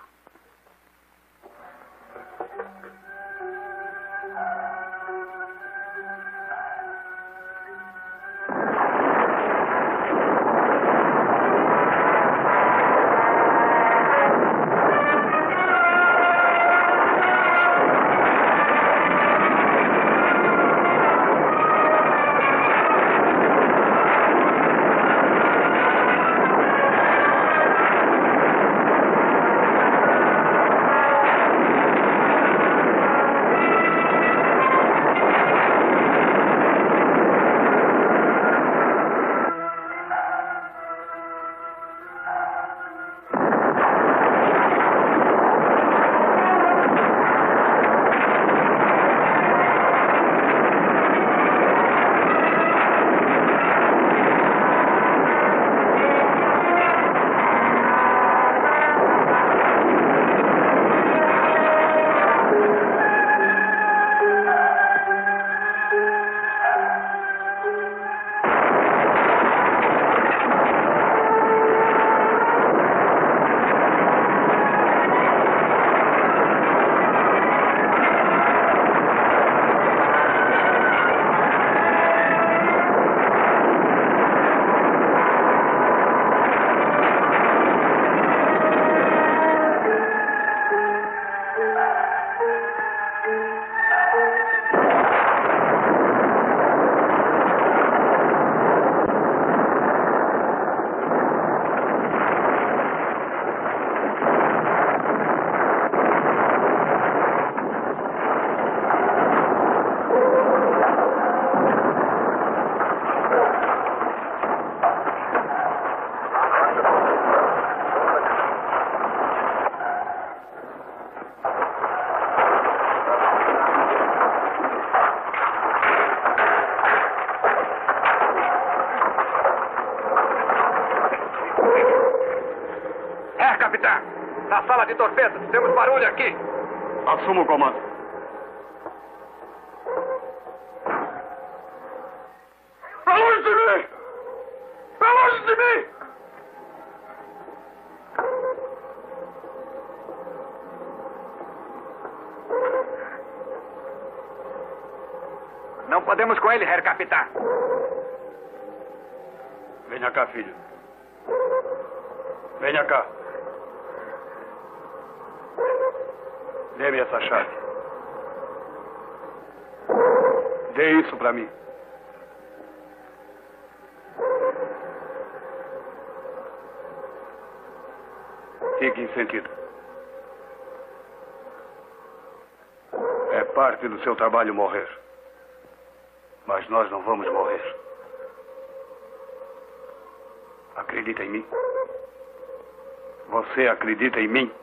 Na sala de torpedos, temos barulho aqui. Assuma o comando. Pra longe de mim! Pra longe de mim! Não podemos com ele, Herr Capitão. Venha cá, filho. Venha cá. Dê-me essa chave. Dê isso para mim. Fique em sentido. É parte do seu trabalho morrer. Mas nós não vamos morrer. Acredita em mim? Você acredita em mim?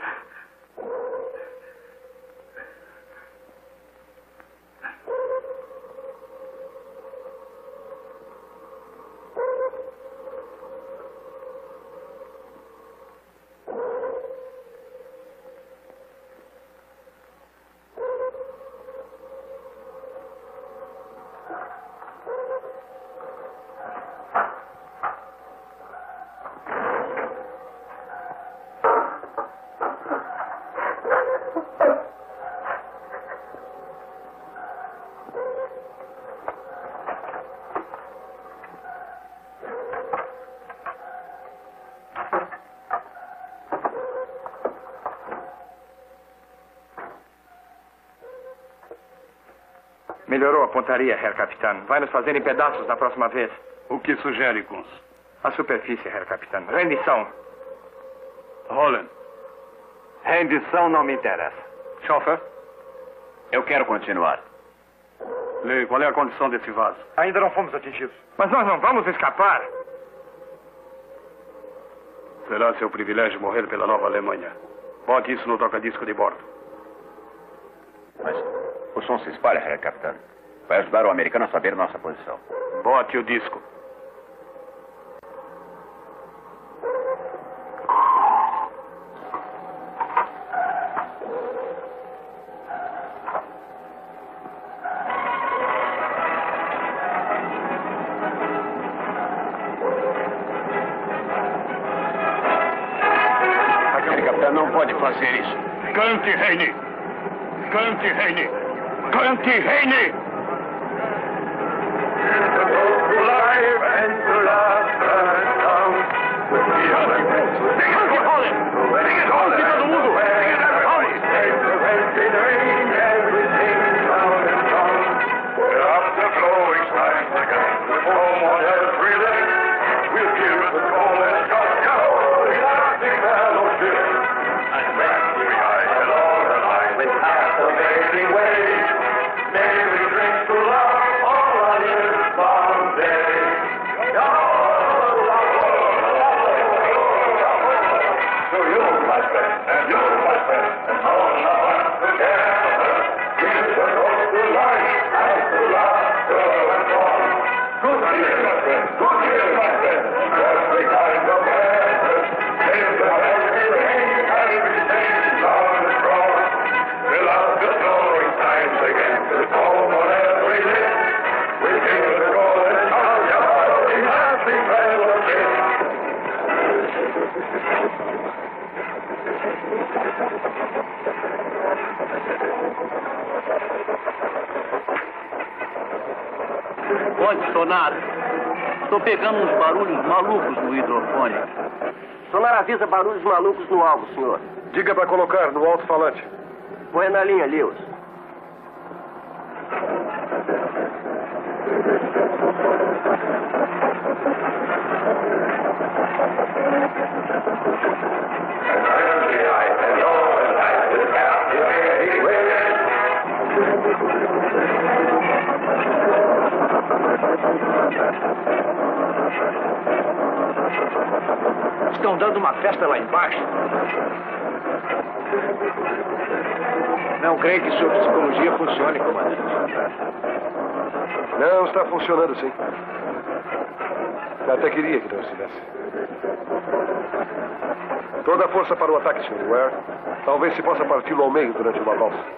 Melhorou a pontaria, Herr Capitão. Vai nos fazer em pedaços da próxima vez. O que sugere, Kunz? A superfície, Herr Capitão. Rendição. Holland. Rendição não me interessa. Chauffeur? Eu quero continuar. Lê, qual é a condição desse vaso? Ainda não fomos atingidos. Mas nós não vamos escapar. Será seu privilégio morrer pela Nova Alemanha. Bote isso no toca-disco de bordo. Mas o som se espalha, Herr Capitão. Vai ajudar o americano a saber nossa posição. Bote o disco. pode fazer isso. Cante, Reine! Cante, Reine! Cante, Reine! Pode sonar. Estou pegando uns barulhos malucos no hidrofone. Sonar avisa barulhos malucos no alvo, senhor. Diga para colocar no alto-falante. Põe na linha, Lewis. Estão dando uma festa lá embaixo. Não creio que sua psicologia funcione, comandante. Não, está funcionando sim. Até queria que não estivesse. Toda a força para o ataque, senhor Ware. Talvez se possa parti-lo ao meio durante uma valsa.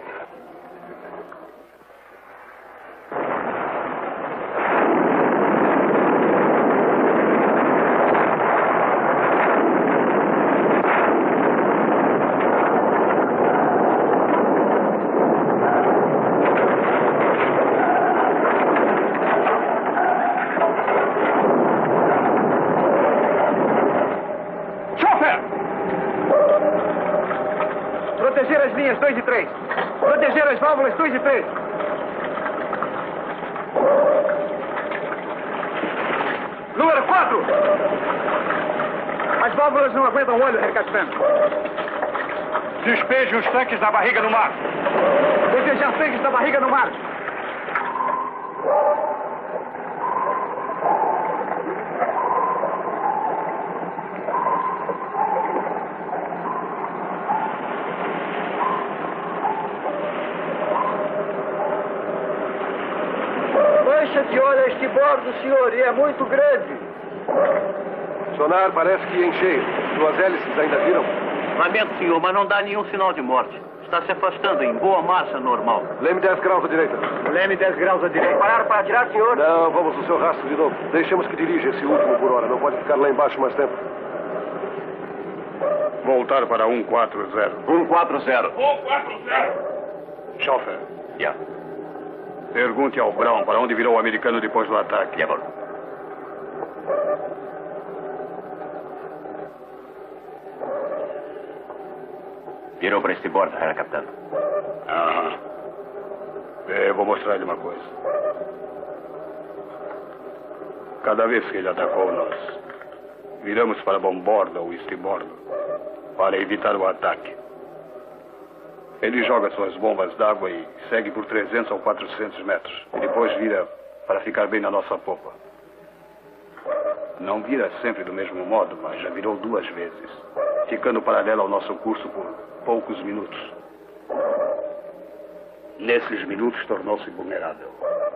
Proteger as linhas dois e três. Proteger as válvulas dois e três. Número quatro. As válvulas não aguentam óleo, Herr Capitão. Despeje os tanques da barriga no mar. Despejar os tanques da barriga no mar. De óleo a este bordo, senhor, e é muito grande. Sonar parece que em cheio. Duas hélices ainda viram? Lamento, senhor, mas não dá nenhum sinal de morte. Está se afastando em boa marcha normal. Leme dez graus à direita. Leme dez graus à direita. Pararam para atirar, senhor? Não, vamos no seu rastro de novo. Deixemos que dirija esse último por hora. Não pode ficar lá embaixo mais tempo. Voltar para um quatro zero. um quatro zero. um quatro zero. Chauffeur. Yeah. Pergunte ao Brown para onde virou o americano depois do ataque. Yeah, virou para este bordo, Herr Capitão. Aham. Eu vou mostrar-lhe uma coisa. Cada vez que ele atacou nós, viramos para bombordo ou estibordo para evitar o ataque. Ele joga suas bombas d'água e segue por trezentos ou quatrocentos metros. E depois vira para ficar bem na nossa popa. Não vira sempre do mesmo modo, mas já virou duas vezes, ficando paralelo ao nosso curso por poucos minutos. Nesses minutos tornou-se vulnerável.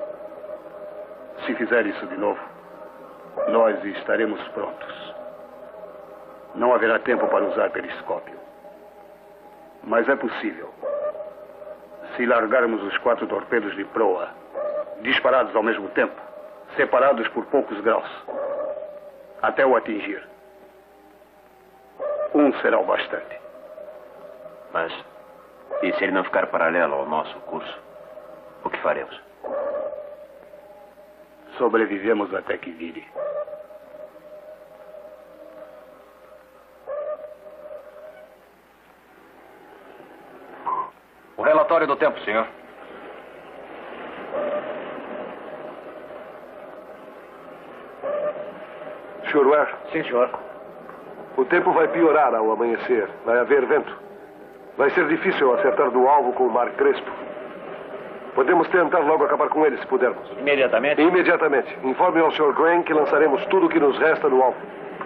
Se fizer isso de novo, nós estaremos prontos. Não haverá tempo para usar periscópio. Mas é possível. Se largarmos os quatro torpedos de proa, disparados ao mesmo tempo, separados por poucos graus, até o atingir. Um será o bastante. Mas, e se ele não ficar paralelo ao nosso curso, o que faremos? Sobrevivemos até que vire. O relatório do tempo, senhor. senhor Ware? Sim, senhor. O tempo vai piorar ao amanhecer. Vai haver vento. Vai ser difícil acertar do alvo com o mar crespo. Podemos tentar logo acabar com ele, se pudermos. Imediatamente? Imediatamente. Informe ao senhor Grant que lançaremos tudo o que nos resta no alvo.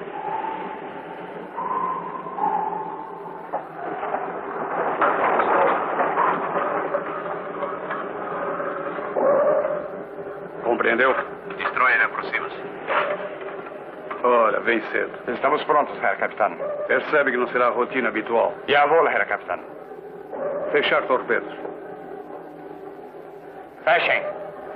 Compreendeu? Destroyer aproxima-se. Ora, vem cedo. Estamos prontos, Herr Capitão. Percebe que não será a rotina habitual. Jawohl, Herr Capitão. Fechar torpedos. Fechem.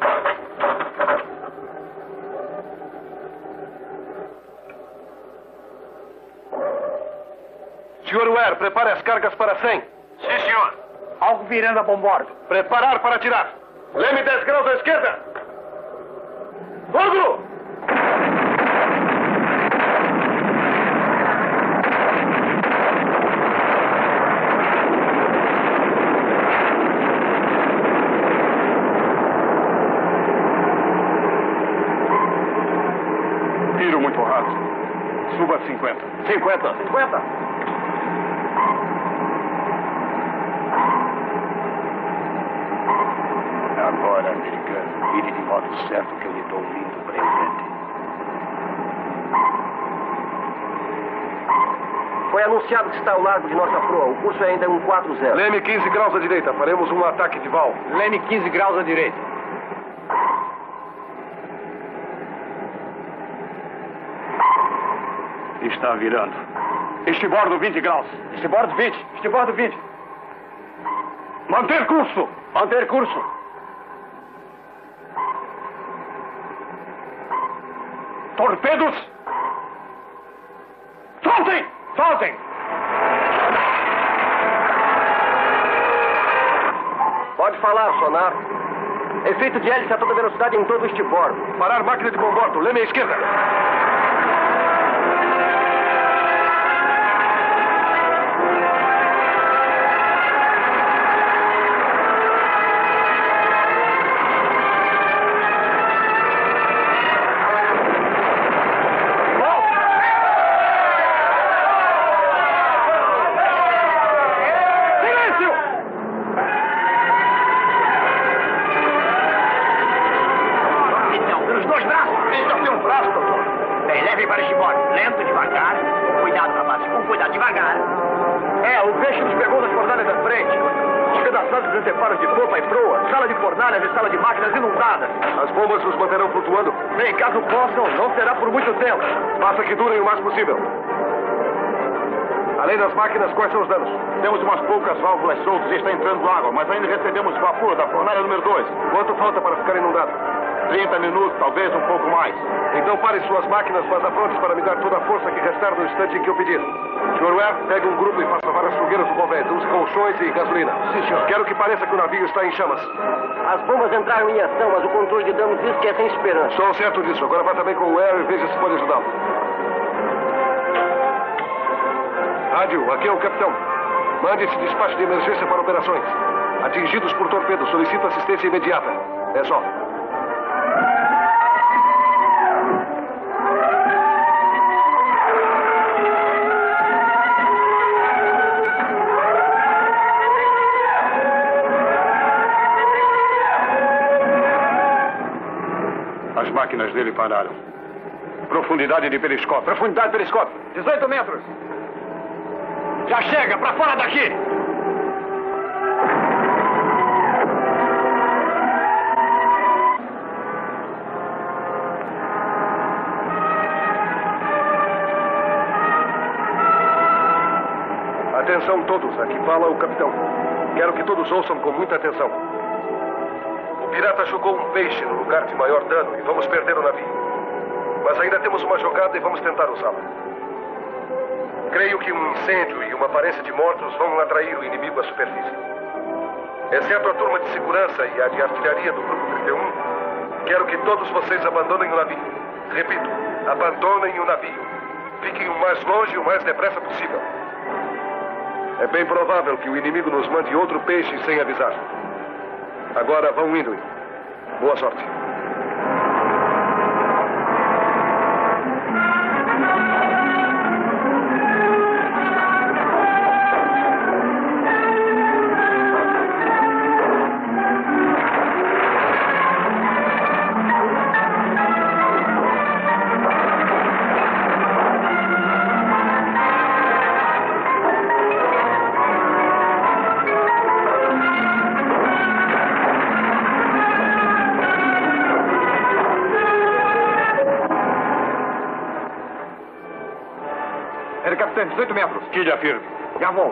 senhor Ware, prepare as cargas para cem. Sim, senhor. Algo virando a bombordo. Preparar para atirar. Leme dez graus à esquerda. Fogo! Tiro muito rápido. Suba a cinquenta. cinquenta. cinquenta. Agora, americano, vire de modo certo que eu lhe dou um lindo presente. Foi anunciado que está ao largo de nossa proa. O curso é ainda um quatro zero. Leme quinze graus à direita. Faremos um ataque de val. Leme quinze graus à direita. Está virando. Estibordo vinte graus. Estibordo vinte. Estibordo vinte. Manter curso. Manter curso. Torpedos. Soltem! Soltem! Pode falar, sonar. Efeito de hélice a toda velocidade em todo o estibordo. Parar máquina de bombordo. Leme à esquerda. Faça que durem o mais possível. Além das máquinas, quais são os danos? Temos umas poucas válvulas soltas e está entrando água, mas ainda recebemos vapor da fornalha número dois. Quanto falta para ficar inundado? trinta minutos, talvez um pouco mais. Então pare suas máquinas, mas apronte para me dar toda a força que restar no instante em que eu pedir. senhor Ware, pegue um grupo e faça várias fogueiras no convés. Use colchões e gasolina. Sim, senhor. Quero que pareça que o navio está em chamas. As bombas entraram em ação, mas o controle de danos diz que é sem esperança. Estou certo disso. Agora vá também com o Ware e veja se pode ajudá-lo. Rádio, aqui é o capitão. Mande esse despacho de emergência para operações. Atingidos por torpedos, solicito assistência imediata. É só. As máquinas dele pararam. Profundidade de periscópio. Profundidade de periscópio. dezoito metros. Já chega, pra fora daqui! Atenção todos, aqui fala o capitão. Quero que todos ouçam com muita atenção. O pirata jogou um peixe no lugar de maior dano e vamos perder o navio. Mas ainda temos uma jogada e vamos tentar usá-la. Creio que um incêndio e uma aparência de mortos vão atrair o inimigo à superfície. Exceto a turma de segurança e a de artilharia do Grupo trinta e um, quero que todos vocês abandonem o navio. Repito, abandonem o navio. Fiquem o mais longe e o mais depressa possível. É bem provável que o inimigo nos mande outro peixe sem avisar. Agora vão indo. Boa sorte. dezoito metros. Quilha firme. Já volto.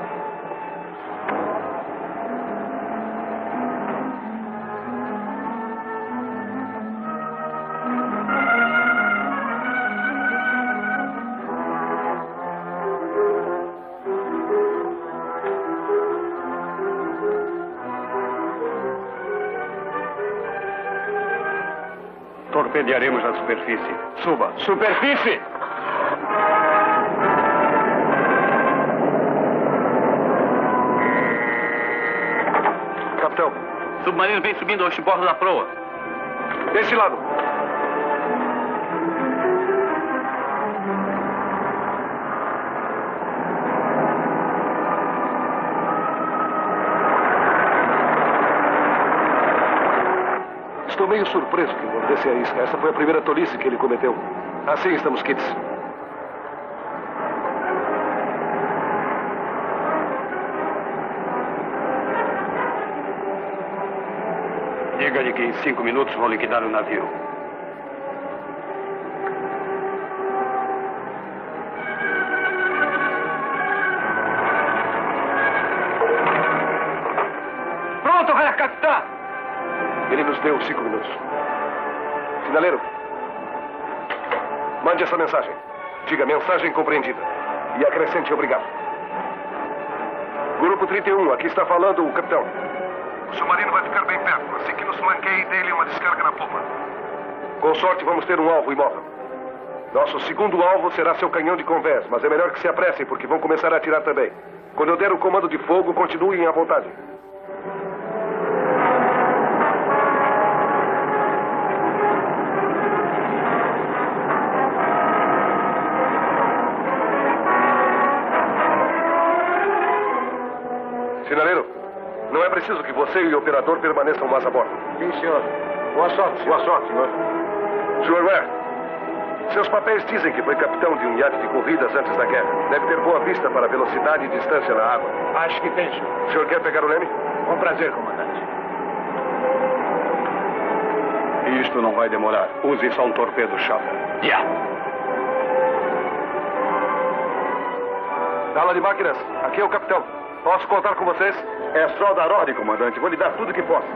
Torpedearemos na superfície. Suba. Superfície! Capitão. O submarino vem subindo ao bordo da proa. Desse lado. Estou meio surpreso que mordesse a isca. Essa foi a primeira tolice que ele cometeu. Assim estamos quites. Diga-lhe que em cinco minutos vou liquidar o navio. Pronto, Herr Capitão! Ele nos deu cinco minutos. Sinaleiro, mande essa mensagem. Diga mensagem compreendida. E acrescente obrigado. Grupo trinta e um, aqui está falando o capitão. O submarino vai ficar bem perto, assim que nos flanqueie dele uma descarga na popa. Com sorte vamos ter um alvo imóvel. Nosso segundo alvo será seu canhão de convés, mas é melhor que se apressem, porque vão começar a atirar também. Quando eu der o comando de fogo, continuem à vontade. Sinaleiro, não é preciso que você e o operador permaneçam mais a bordo. Sim, senhor. Boa sorte. Boa sorte, senhor. senhor Ware, seus papéis dizem que foi capitão de um iate de corridas antes da guerra. Deve ter boa vista para velocidade e distância na água. Acho que tem, senhor. O senhor quer pegar o leme? Com prazer, comandante. Isto não vai demorar. Use só um torpedo, chapa. Yeah. Sala de máquinas, aqui é o capitão. Posso contar com vocês? É só dar ordem, comandante. Vou lhe dar tudo que posso.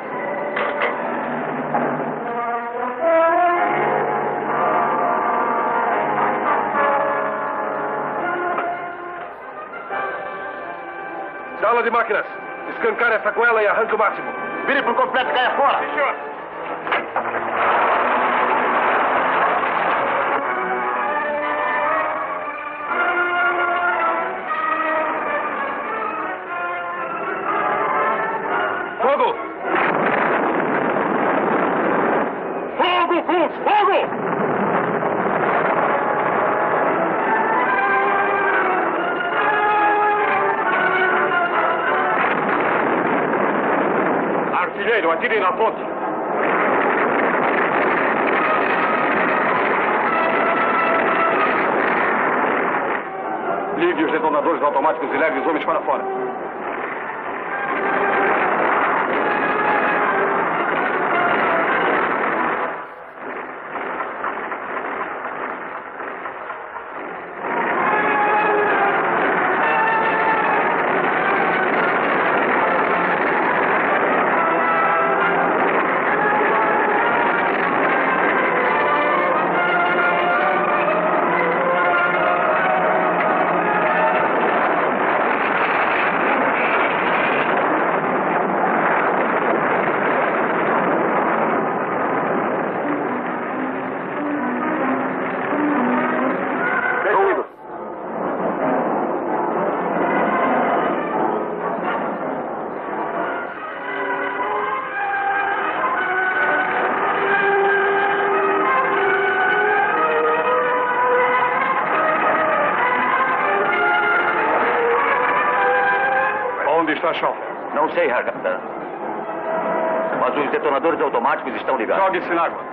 Sala de máquinas, escancare essa goela e arranque o máximo. Vire por completo e caia fora. Sim, senhor. Fogo! Fogo, Cruz! Fogo! Artilheiro, atire na ponte. Ligue os detonadores automáticos e leve os homens para fora. está Schauffler? Não sei, Herr Capitão. Mas os detonadores automáticos estão ligados. Jogue-se na água.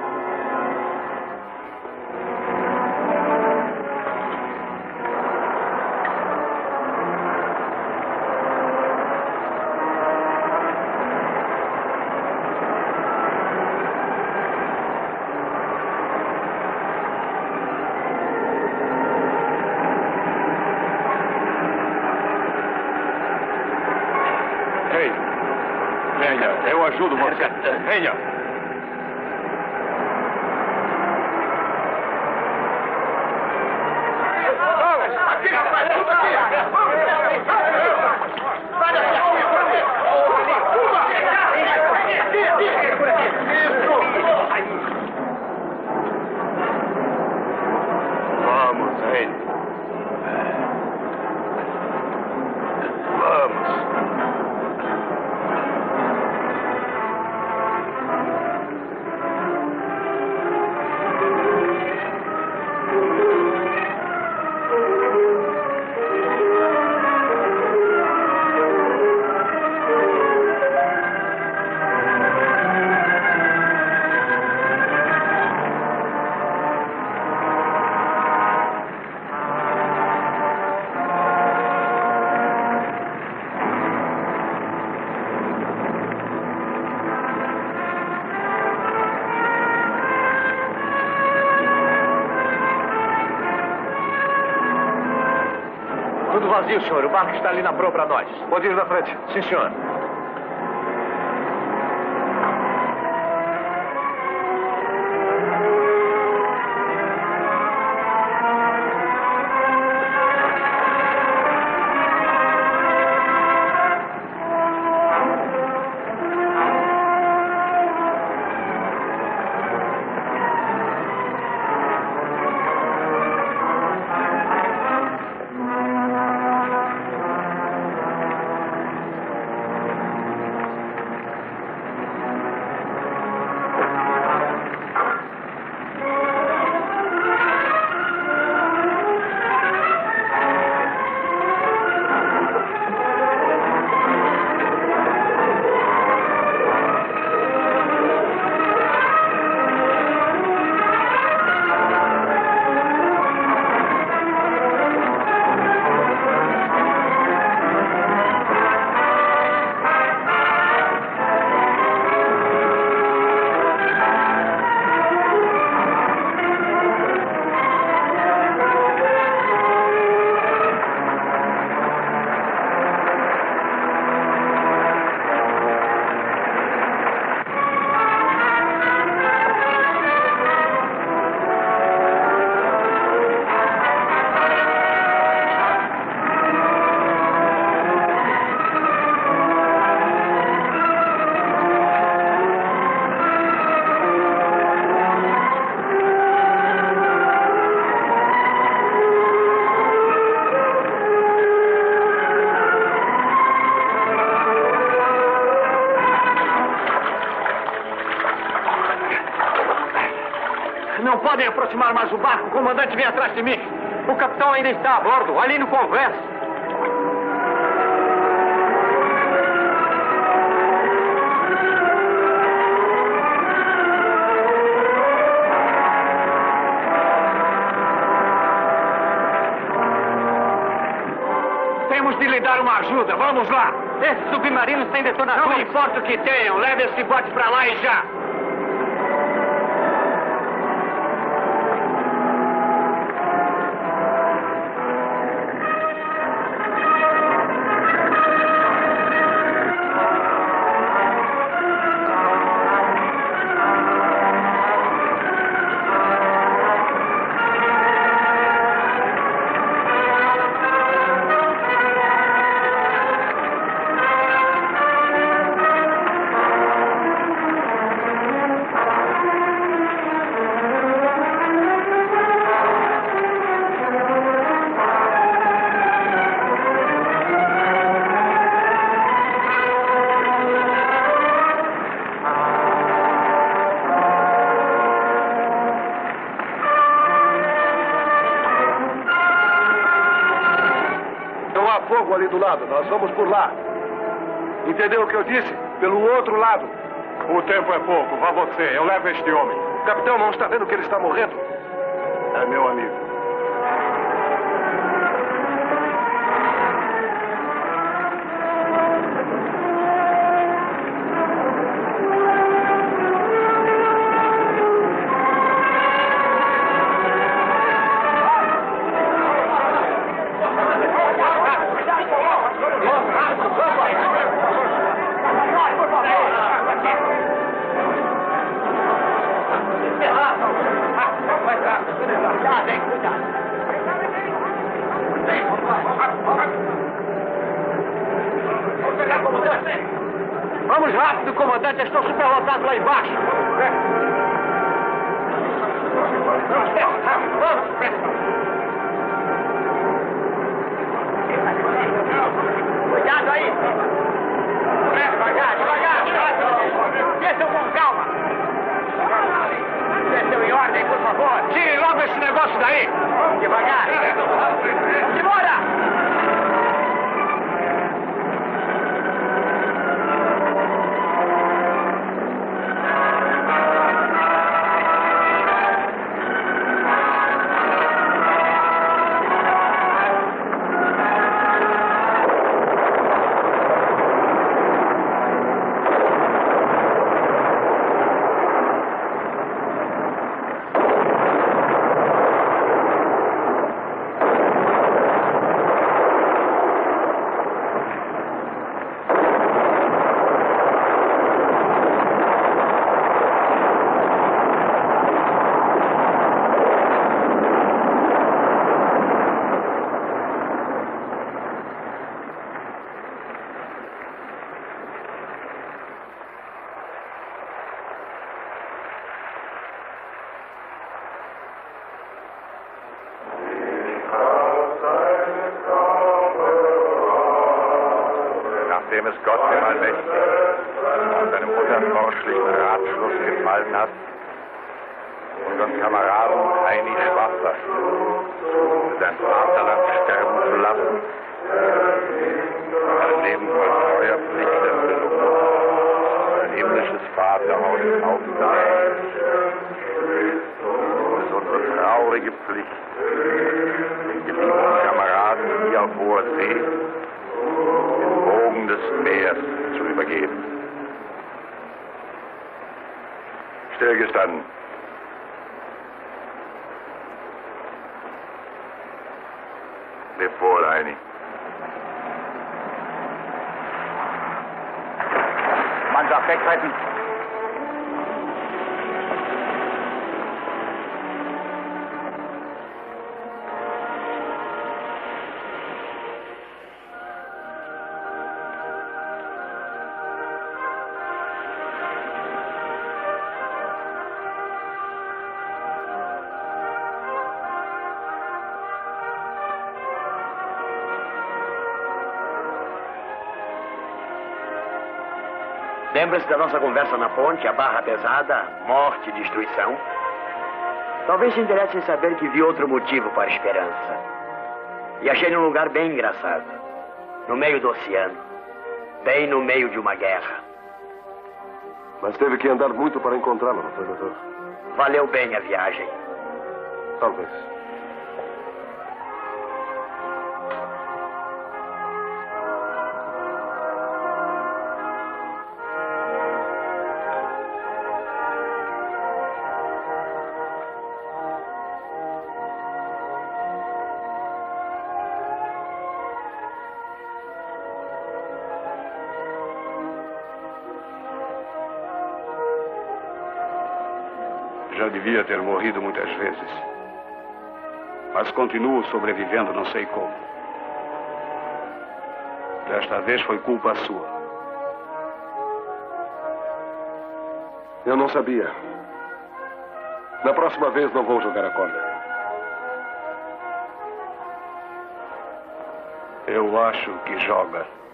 Eu ajudo você. Venha. Aqui, rapaz, tudo aqui. Vamos, Rei. Vamos. Tudo vazio, senhor. O barco está ali na proa para nós. Pode ir na frente. Sim, senhor. Não podem aproximar mais o barco. O comandante vem atrás de mim. O capitão ainda está a bordo, ali no convés. Temos de lhe dar uma ajuda. Vamos lá. Esses submarinos têm detonadores. Não importa o que tenham. Leve esse bote para lá e já. Fogo ali do lado, nós vamos por lá. Entendeu o que eu disse? Pelo outro lado. O tempo é pouco. Vá você. Eu levo este homem. Capitão, não está vendo que ele está morrendo? É meu amigo. Vamos rápido, comandante. Estou superlotado lá embaixo. Cuidado aí. Devagar, devagar. Desçam com calma. Desçam em ordem, por favor. Tirem logo esse negócio daí. Devagar. Segura! Nachdem es Gott dem Allmächtigen und seinem unerforschlichen Ratschluss gefallen hat, unseren Kameraden Heini Schwarzwasser für sein Vaterland sterben zu lassen, ein Leben voll treuer Pflichterfüllung, ein himmlisches Vaterhaus aufzunehmen. Es ist unsere traurige Pflicht, den geliebten Kameraden hier auf hoher See den Wogen des Meeres zu übergeben. Stillgestanden. Leb wohl, Heini. Mannschaft wegretten. Lembra-se da nossa conversa na ponte, a barra pesada, morte e destruição? Talvez se interesse em saber que vi outro motivo para a esperança. E achei num lugar bem engraçado. No meio do oceano. Bem no meio de uma guerra. Mas teve que andar muito para encontrá-lo, não foi, doutor? Valeu bem a viagem. Talvez. Já devia ter morrido muitas vezes. Mas continuo sobrevivendo, não sei como. Desta vez foi culpa sua. Eu não sabia. Na próxima vez não vou jogar a corda. Eu acho que joga.